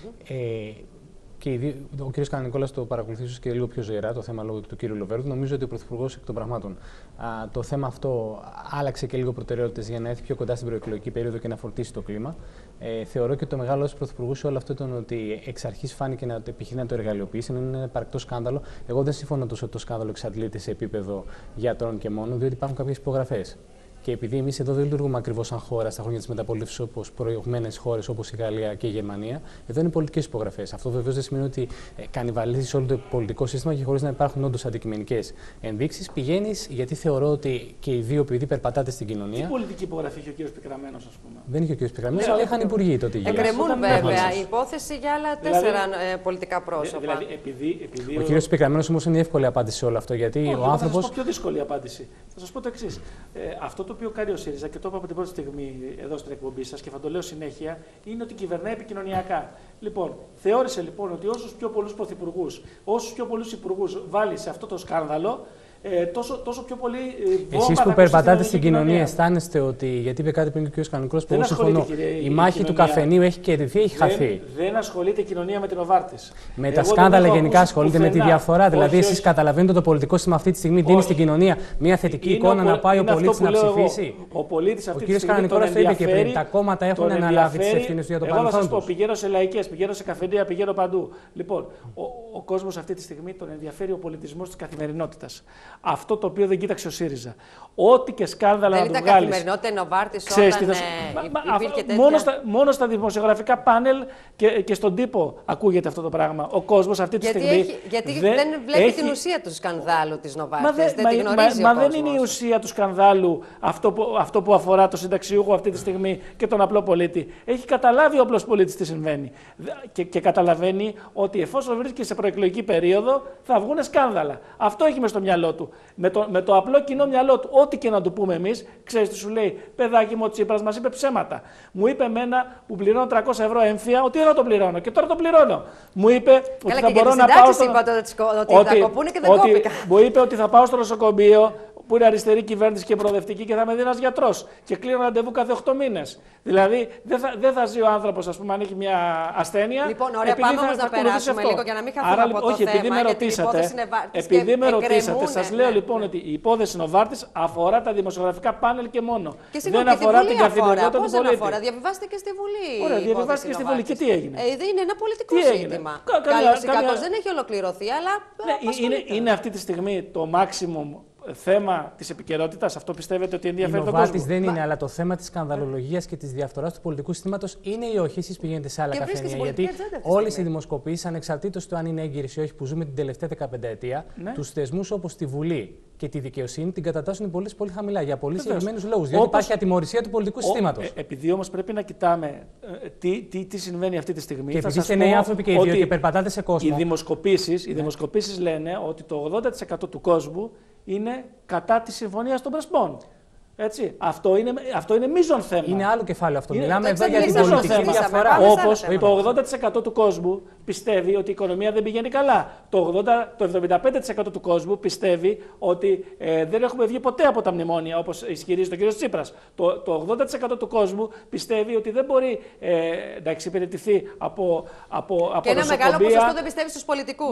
Ε, και οι δύο, ο κ. Κανονικόλας το παρακολουθήσει και λίγο πιο ζωηρά το θέμα λόγω του κ. Λοβέρδου. Νομίζω ότι ο Πρωθυπουργός εκ των πραγμάτων α, το θέμα αυτό άλλαξε και λίγο προτεραιότητες για να έρθει πιο κοντά στην προεκλογική περίοδο και να φορτίσει το κλίμα. Ε, θεωρώ και το μεγάλο του Πρωθυπουργού σε όλο αυτό ήταν ότι εξ αρχής φάνηκε να το επιχειρεί να το εργαλειοποιήσει, να είναι ένα παρκτό σκάνδαλο. Εγώ δεν συμφωνώ τόσο ότι το σκάνδαλο εξαντλείται σε επίπεδο γιατρών και μόνο, διότι υπάρχουν κάποιες υπογραφές. Και επειδή εμείς εδώ δεν λειτουργούμε ακριβώς σαν χώρα στα χρόνια της μεταπολίτευσης όπως προηγμένες χώρες όπως η Γαλλία και η Γερμανία, εδώ είναι πολιτικές υπογραφές. Αυτό βεβαίως δεν σημαίνει ότι ε, κανιβαλίζεις όλο το πολιτικό σύστημα και χωρίς να υπάρχουν όντως αντικειμενικές ενδείξεις. Πηγαίνεις γιατί θεωρώ ότι και οι δύο, επειδή περπατάτε στην κοινωνία. Τι πολιτική υπογραφή είχε ο κύριος Πικραμένος, ας πούμε. Δεν είχε ο κύριος Πικραμένος, αλλά είχαν υπουργοί τότε γύρω. Εκκρεμούν Όταν βέβαια δεν η υπόθεση για άλλα Δηλαδή- τέσσερα ε, πολιτικά πρόσωπα. Δηλαδή, επειδή, επειδή Ο κύριος Πικραμένος όμως είναι η εύκολη απάντηση σε όλο αυτό. Γιατί Όχι, ο εγώ θα άνθρωπος. σας πω πιο δύσκολη απάντηση. Θα σας πω το εξής. Ε, αυτό το οποίο κάνει ο ΣΥΡΙΖΑ και το είπα από την πρώτη στιγμή εδώ στην εκπομπή σας και θα το λέω συνέχεια, είναι ότι κυβερνάει επικοινωνιακά. Λοιπόν, θεώρησε λοιπόν ότι όσους πιο πολλούς πρωθυπουργούς, όσους πιο πολλούς υπουργούς βάλει σε αυτό το σκάνδαλο, ε, τόσο, τόσο πιο πολύ. Ε, Εσείς που περπατάτε στην κοινωνία, αισθάνεστε ότι. Γιατί είπε κάτι πριν και ο κ. Κανονικόλας που Δεν εγώ συμφωνώ. ασχολείται, κύριε, Η η μάχη του κοινωνία. καφενείου έχει κερδιθεί ή έχει χαθεί. Δεν, δεν ασχολείται η κοινωνία με την Νοβάρτης. Με Εγώ τα δεν σκάνδαλα έχω γενικά ακούσει ασχολείται με τη πουθενά. διαφορά. Δηλαδή, Όχι, εσείς όχι. καταλαβαίνετε ότι το πολιτικό σύστημα αυτή τη στιγμή δίνει Όχι. στην κοινωνία μια θετική Είναι εικόνα ο να πολ- πάει ο είναι αυτό πολίτης που να λέω εγώ. ψηφίσει. Ο πολίτης αυτή Ο τη κ. στιγμή Κανονικόλας τον το είπε και πριν. ενδιαφέρει- Τα κόμματα έχουν τον αναλάβει τις ενδιαφέρει- ευθύνες για το Εγώ θα παρελθόν σας πω, τους. πηγαίνω σε λαϊκές, πηγαίνω σε καφενεία, πηγαίνω παντού. Λοιπόν, ο, ο κόσμος αυτή τη στιγμή τον ενδιαφέρει ο πολιτισμός της καθημερινότητας. Αυτό το οποίο δεν κοίταξε ο ΣΥΡΙΖΑ. Ό,τι και σκάνδαλα Δεν να του ήταν βγάλεις. καθημερινότητα η Νοβάρτης Ξέρεις τι όταν θα σου- ε, Μα- υ- μα- υπήρχε αυτό- τέτοια. μόνο, στα, μόνο στα δημοσιογραφικά πάνελ και, και στον τύπο ακούγεται αυτό το πράγμα. Ο κόσμος αυτή τη Γιατί, στιγμή. έχει, γιατί δεν, βλέπει έχει- την ουσία του σκανδάλου της Μα, Νοβάρτης. δεν, δεν μα, τη μα- γνωρίζει μα ο δεν κόσμος. είναι η ουσία του σκανδάλου αυτό που, αυτό που αφορά το συνταξιούχο αυτή τη στιγμή και τον απλό πολίτη. Έχει καταλάβει ο απλός πολίτης τι συμβαίνει. Δε- Και, και καταλαβαίνει ότι εφόσον βρίσκεται σε προεκλογική περίοδο θα βγουν σκάνδαλα. Αυτό έχει μες στο μυαλό του. Με το, με το απλό κοινό μυαλό του, ό,τι και να του πούμε εμείς, ξέρεις τι σου λέει, παιδάκι μου ο Τσίπρας μας είπε ψέματα. Μου είπε εμένα που πληρώνω τριακόσια ευρώ έμφυα ότι δεν θα το πληρώνω και τώρα το πληρώνω. Μου είπε ότι Καλά, θα και για μπορώ τις να πάω συντάξεις στο... είπατε ότι σκο- ότι θα κοπούνε και δεν ότι κόπηκαν. μου είπε ότι θα πάω στο νοσοκομείο που είναι αριστερή κυβέρνηση και προοδευτική και θα με δει ένας γιατρός και κλείνω ραντεβού κάθε οκτώ μήνες. Δηλαδή δεν θα, δεν θα ζει ο άνθρωπος, ας πούμε, αν έχει μια ασθένεια. Λοιπόν, ωραία, επειδή πάμε θα όμως να ακολουθήσει περάσουμε αυτό. λίγο για να μην χαθούμε Άρα, από το όχι, επειδή θέμα, με γιατί η ρωτήσατε, υπόθεση Νοβάρτης επειδή και με ρωτήσατε, εκκρεμούνε, σας λέω ναι. λοιπόν ότι η υπόθεση Νοβάρτης αφορά τα δημοσιογραφικά πάνελ και μόνο. Και συγγνώμη, δεν και τη αφορά Βουλή την καθημερινότητα αφορά. του Πώς δεν πολίτη. αφορά, διαβιβάστε και στη Βουλή. Ωραία, η διαβιβάστηκε υπόθεση στη Βουλή. Και Νοβάρτης. τι έγινε? Ε, είναι ένα πολιτικό Τι έγινε? ζήτημα. Κα- καμιά- Καλώς ή καμιά- κακώς δεν έχει ολοκληρωθεί, αλλά Ναι, είναι, απασχολείται. είναι αυτή τη στιγμή το maximum θέμα της επικαιρότητας. Αυτό πιστεύετε ότι Η ενδιαφέρει τον Νοβάρτης κόσμο? δεν Μα- είναι, αλλά το θέμα της σκανδαλολογίας και της διαφθοράς του πολιτικού συστήματος είναι ή όχι. Εσείς πηγαίνετε σε άλλα Και βρίσκεται καφενεία. στην Γιατί πολιτική ατζέντα αυτή τη όλες οι στιγμή. δημοσκοπήσεις, ανεξαρτήτως του αν είναι έγκυρες ή όχι, που ζούμε την τελευταία δεκαπενταετία, Ναι. τους θεσμούς όπως τη Βουλή και τη δικαιοσύνη την κατατάσσουν οι πολίτες πολύ χαμηλά για πολύ Βεβαίως. συγκεκριμένους λόγους. Διότι Όπως- υπάρχει ατιμωρησία του πολιτικού Ο- συστήματος. ε, επειδή όμως πρέπει να κοιτάμε ε, τι, τι, τι συμβαίνει αυτή τη στιγμή. Και θα επειδή σας είστε πω νέοι άνθρωποι και οι δύο ότι και περπατάτε σε Οι κόσμο. δημοσκοπήσεις, οι Ναι. δημοσκοπήσεις λένε ότι το ογδόντα τοις εκατό του κόσμου είναι κατά τη συμφωνία των Πρεσπών. Έτσι. Αυτό είναι, αυτό είναι μείζον θέμα. Είναι άλλο κεφάλαιο αυτό. Είναι- Μιλάμε το εδώ για την εξαντλήσαμε, πολιτική το συζητήσαμε. διαφορά. Πάμε σε άλλα Όπως θέματα. το ογδόντα τοις εκατό του κόσμου πιστεύει ότι η οικονομία δεν πηγαίνει καλά. Το, ογδόντα, το εβδομήντα πέντε τοις εκατό του κόσμου πιστεύει ότι ε, δεν έχουμε βγει ποτέ από τα μνημόνια, όπως ισχυρίζεται ο κ. Τσίπρας. Το, το ογδόντα τοις εκατό του κόσμου πιστεύει ότι δεν μπορεί ε, να εξυπηρετηθεί από, από, από Και ένα νοσοκομεία. μεγάλο ποσοστό δεν πιστεύει στους πολιτικούς. Ναι,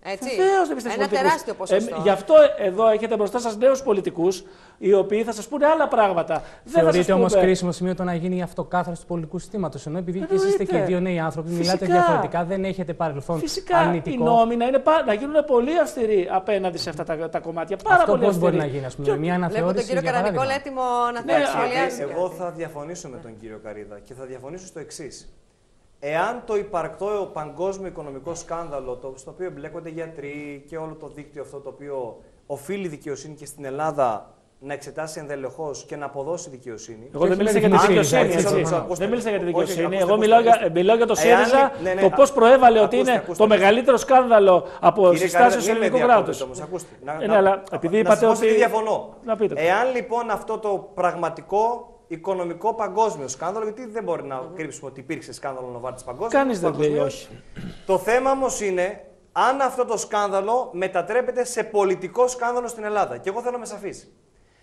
Έτσι. Βεβαίως δεν πιστεύει Ένα στους πολιτικούς. τεράστιο ποσοστό. Ε, γι' αυτό εδώ έχετε μπροστά σας νέους πολιτικούς, οι οποίοι θα σας πούνε άλλα πράγματα. Θεωρείτε όμως πούμε... κρίσιμο σημείο το να γίνει η αυτοκάθαρση του πολιτικού συστήματος. Ενώ επειδή και εσείς είστε Εννοείται. και δύο νέοι άνθρωποι, Φυσικά. μιλάτε διαφορετικά, δεν έχετε παρελθόν Φυσικά αρνητικό. οι νόμοι να, είναι, πα- να γίνουν πολύ αυστηροί απέναντι σε αυτά τα, τα κομμάτια. Πάρα Αυτό πολύ πώς μπορεί αυστηροί. να γίνει, ας πούμε, Και- με μια Βλέπω αναθεώρηση. τον κύριο για Καρανικόλ παράδειγμα. έτοιμο να Ναι, θέλει α, σχολιάσει. Εγώ θα διαφωνήσω με τον κύριο Καρίδα και θα διαφωνήσω στο εξής. Εάν το υπαρκτό παγκόσμιο οικονομικό σκάνδαλο, το, στο οποίο εμπλέκονται γιατροί και όλο το δίκτυο αυτό το οποίο οφείλει δικαιοσύνη και στην Ελλάδα να εξετάσει ενδελεχώς και να αποδώσει δικαιοσύνη. Εγώ δεν όχι μίλησα για με τη την δικαιοσύνη. ΣΥΡΙΖΑ, έτσι. έτσι. Ακούστε, Δεν μίλησα για τη όχι, δικαιοσύνη. ακούστε, Εγώ ακούστε, μιλάω για, ακούστε. μιλάω για το Εάν ΣΥΡΙΖΑ, λι- ναι, ναι, το α- πώς προέβαλε ότι ακούστε, είναι ακούστε, το ακούστε. μεγαλύτερο σκάνδαλο από Κύριε συστάσεις Καρίδα, του μην με ελληνικού διακόπτετε κράτους. όμως, ακούστε. Να, Ε, να- ναι, αλλά επειδή να είπατε σας πω σε τι ότι- διαφωνώ. Να πείτε το. Εάν λοιπόν αυτό το πραγματικό οικονομικό παγκόσμιο σκάνδαλο, γιατί δεν μπορεί να κρύψουμε ότι υπήρξε σκάνδαλο Νοβάρτης παγκόσμιο. Κανείς δεν λέει παγκοσμίως. όχι. Το θέμα όμως είναι αν αυτό το σκάνδαλο μετατρέπεται σε πολιτικό σκάνδαλο στην Ελλάδα. Και εγώ θέλω να είμαι σαφής.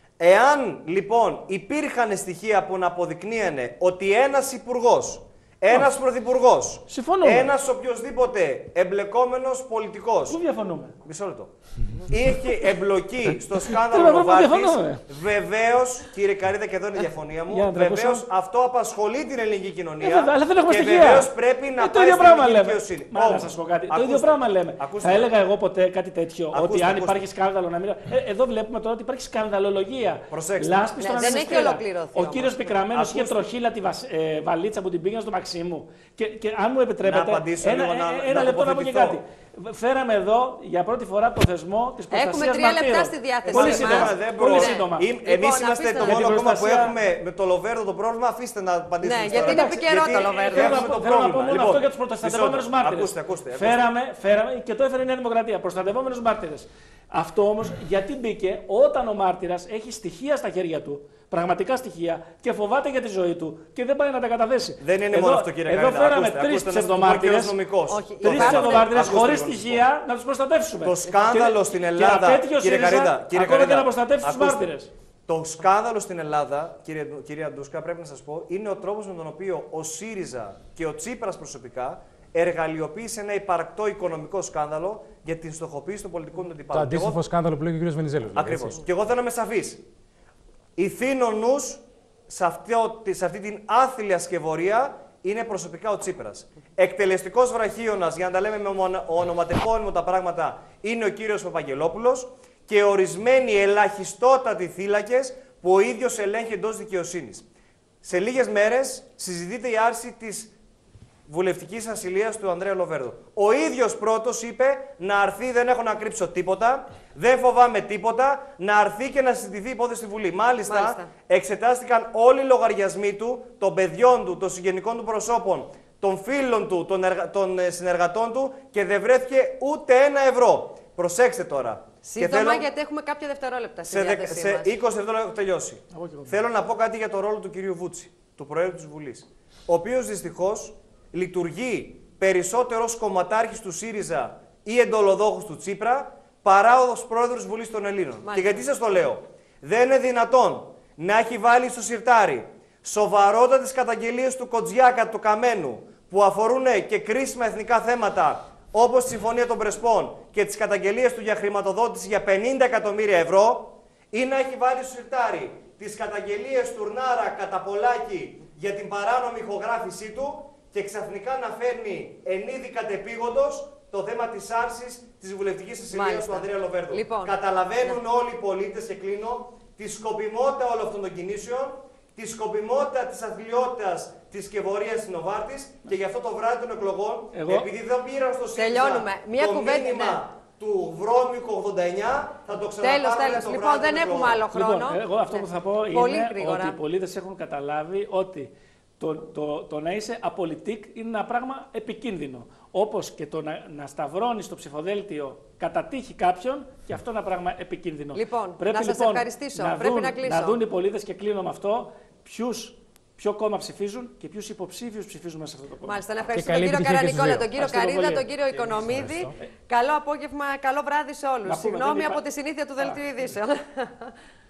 Εάν λοιπόν υπήρχαν στοιχεία που να αποδεικνύανε ότι ένας υπουργός, ένας πρωθυπουργός, Συμφωνούμε. ένας οποιοσδήποτε εμπλεκόμενος πολιτικός. Πού διαφωνούμε. Μισό λεπτό. Είχε εμπλοκή στο Τι σκάνδαλο να βρούμε, Νοβάρτης. διαφωνούμε. Βεβαίως, κύριε Καρίδα, και εδώ είναι η διαφωνία Για να μου. τα ακούσω. Βεβαίως, αυτό απασχολεί την ελληνική κοινωνία. Ε, βέβαια, αλλά δεν έχουμε και στοιχεία. βεβαίως πρέπει να Ε, το πάει ίδιο στην πράγμα ελληνική λέμε. δικαιοσύνη. Μα να Όμως, σας πω κάτι. Το ακούστε, ίδιο πράγμα λέμε. ακούστε. Θα έλεγα εγώ ποτέ κάτι τέτοιο. Ακούστε, ότι αν ακούστε. υπάρχει σκάνδαλο να μην. Ε, εδώ βλέπουμε τώρα ότι υπάρχει σκανδαλολογία. Προσέξτε. Λάσπη Ναι, στον δεν έχει ανεμιστήρα. ολοκληρωθεί Ο όμως. κύριος Πικραμένος είχε Ακούστε. τροχύλα τη βασ- ε, βαλίτσα που την πήγαν στο Μαξίμου. Και, και αν μου επιτρέπετε. Να απαντήσω ένα, λίγο, να- ε, ένα να λεπτό να πω και τοποθετηθώ. κάτι. Φέραμε εδώ για πρώτη φορά το θεσμό τη προστασία Έχουμε τρία λεπτά μαρτύρων. στη διάθεσή Πολύ μας. σύντομα. Δεν Πολύ μπορώ. σύντομα. Εμεί Λοιπόν, είμαστε αφήστε το να- μόνο Για την κόμμα που προστασία- έχουμε με το Λοβέρδο το πρόβλημα. Αφήστε να απαντήσουμε. Ναι, στο γιατί ερώτημα. είναι επικαιρό το Γιατί Λοβέρδο. έχουμε Θέλω να το πω- θέλω να πω πρόβλημα. μόνο Λοιπόν, αυτό για του προστατευόμενου μισό λεπτό. μάρτυρες. Ακούστε, ακούστε. ακούστε. Φέραμε, φέραμε και το έφερε η Νέα Δημοκρατία. Προστατευόμενου μάρτυρες. Αυτό όμως γιατί μπήκε όταν ο μάρτυρας έχει στοιχεία στα χέρια του, πραγματικά στοιχεία, και φοβάται για τη ζωή του και δεν πάει να τα καταθέσει. Δεν είναι εδώ, μόνο αυτό, κύριε Εδώ Καρίδα. φέραμε Ακούστε, τρει ακούστε, να σας το πω ψευδομάρτυρες. κύριος νομικός. Όχι, Τρει υπάρχουν- ψευδομάρτυρες Ακούστε χωρίς λίγο, στοιχεία να του προστατεύσουμε. Το σκάνδαλο Και- στην και Ελλάδα, απέτυχε ο κύριε ΣΥΡΙΖΑ Καρίδα, κύριε ακόμα Καρίδα, και να προστατεύσει του ακούστε. μάρτυρες. Το σκάνδαλο στην Ελλάδα, κύριε, κυρία Ντούσκα, πρέπει να σας πω, είναι ο τρόπος με τον οποίο ο ΣΥΡΙΖΑ και ο Τσίπρας προσωπικά εργαλειοποίησε ένα υπαρκτό οικονομικό σκάνδαλο για την στοχοποίηση των πολιτικών του Το αντιπάλων. Και εγώ- αντίστοιχο σκάνδαλο που λέει και ο κ. Βενιζέλος. δηλαδή, Ακριβώς. έτσι. Και εγώ θέλω να είμαι σαφής. Ηθήνων νους σε, αυτό, σε αυτή την άθλια σκευωρία είναι προσωπικά ο Τσίπρας. Εκτελεστικός βραχίωνας, για να τα λέμε με ονομα- ονοματεπώνυμο τα πράγματα, είναι ο κύριος Παπαγγελόπουλος και ορισμένοι ελαχιστότατοι θύλακες που ο ίδιος ελέγχει εντός δικαιοσύνης. Σε λίγες μέρες συζητείται η άρση της βουλευτικής ασυλίας του Ανδρέα Λοβέρδο. Ο ίδιος πρώτος είπε να αρθεί, δεν έχω να κρύψω τίποτα, δεν φοβάμαι τίποτα, να αρθεί και να συζητηθεί η υπόθεση στη Βουλή. Μάλιστα, Μάλιστα. εξετάστηκαν όλοι οι λογαριασμοί του, των παιδιών του, των συγγενικών του προσώπων, των φίλων του, των, εργα... των ε, συνεργατών του και δεν βρέθηκε ούτε ένα ευρώ. Προσέξτε τώρα. Και Σύντομα, θέλω- γιατί έχουμε κάποια δευτερόλεπτα στη σε, δεκα- διάθεσή σε μας. είκοσι δευτερόλεπτα έχω τελειώσει. Από και εγώ. Θέλω να πω κάτι για το ρόλο του κυρίου Βούτση, του Προέδρου της Βουλής, ο οποίος δυστυχώς λειτουργεί περισσότερο ως κομματάρχης του ΣΥΡΙΖΑ ή εντολοδόχος του Τσίπρα παρά ως Πρόεδρος της Βουλής των Ελλήνων. Μάλιστα. Και γιατί σας το λέω. Δεν είναι δυνατόν να έχει βάλει στο σιρτάρι σοβαρότατες καταγγελίες του Κοτζιάκα, του Καμένου, που αφορούν και κρίσιμα εθνικά θέματα, όπως τη Συμφωνία των Πρεσπών και τις καταγγελίες του για χρηματοδότηση για πενήντα εκατομμύρια ευρώ, ή να έχει βάλει στο σιρτάρι τις καταγγελίες του Ρνάρα Καταπολάκη για την παράνομη ηχογράφησή του και ξαφνικά να φέρνει εν είδη κατεπήγοντος το θέμα της άρσης της βουλευτικής ασυλίας Μάλιστα. του Ανδρέα Λοβέρδου. Λοιπόν, Καταλαβαίνουν όλοι οι πολίτες, και κλείνω, τη σκοπιμότητα όλων αυτών των κινήσεων, τη σκοπιμότητα της αθλιότητας της σκευωρίας της Νοβάρτης και γι' αυτό το βράδυ των εκλογών, Εγώ- επειδή δεν πήραν στο ΣΥΡΙΖΑ Τελειώνουμε. Μία το κουβέντα, μήνυμα ναι. του βρώμικου ογδόντα εννιά, θα το ξαναπάρουμε Τέλος, τέλος. το Λοιπόν, βράδυ δεν των έχουμε εκλογών. άλλο χρόνο. Λοιπόν, εγώ αυτό Ναι. που θα πω Πολύ είναι γρήγορα. ότι οι πολίτες έχουν καταλάβει ότι το, το, το να είσαι απολυτικ είναι ένα πράγμα επικίνδυνο. Όπως και το να, να σταυρώνεις το ψηφοδέλτιο κατά τύχη κάποιον, και αυτό είναι ένα πράγμα επικίνδυνο. Λοιπόν, Πρέπει, να σας λοιπόν, ευχαριστήσω. Να Πρέπει δουν, να κλείσω. να δουν οι πολίτες, και κλείνω με αυτό, ποιους, ποιο κόμμα ψηφίζουν και ποιους υποψήφιους ψηφίζουν μέσα σε αυτό το κόμμα. Μάλιστα, να ευχαριστούμε καλή τον κύριο επιτυχία και στους Καρανικόλα, δύο. τον κύριο Ευχαριστούμε Καρίδα, πολύ. τον κύριο Οικονομίδη. Καλό απόγευμα, καλό βράδυ σε όλους. Να πούμε, Συγγνώμη δεν είπα- από τη συνήθεια του δελτίου ειδήσεων.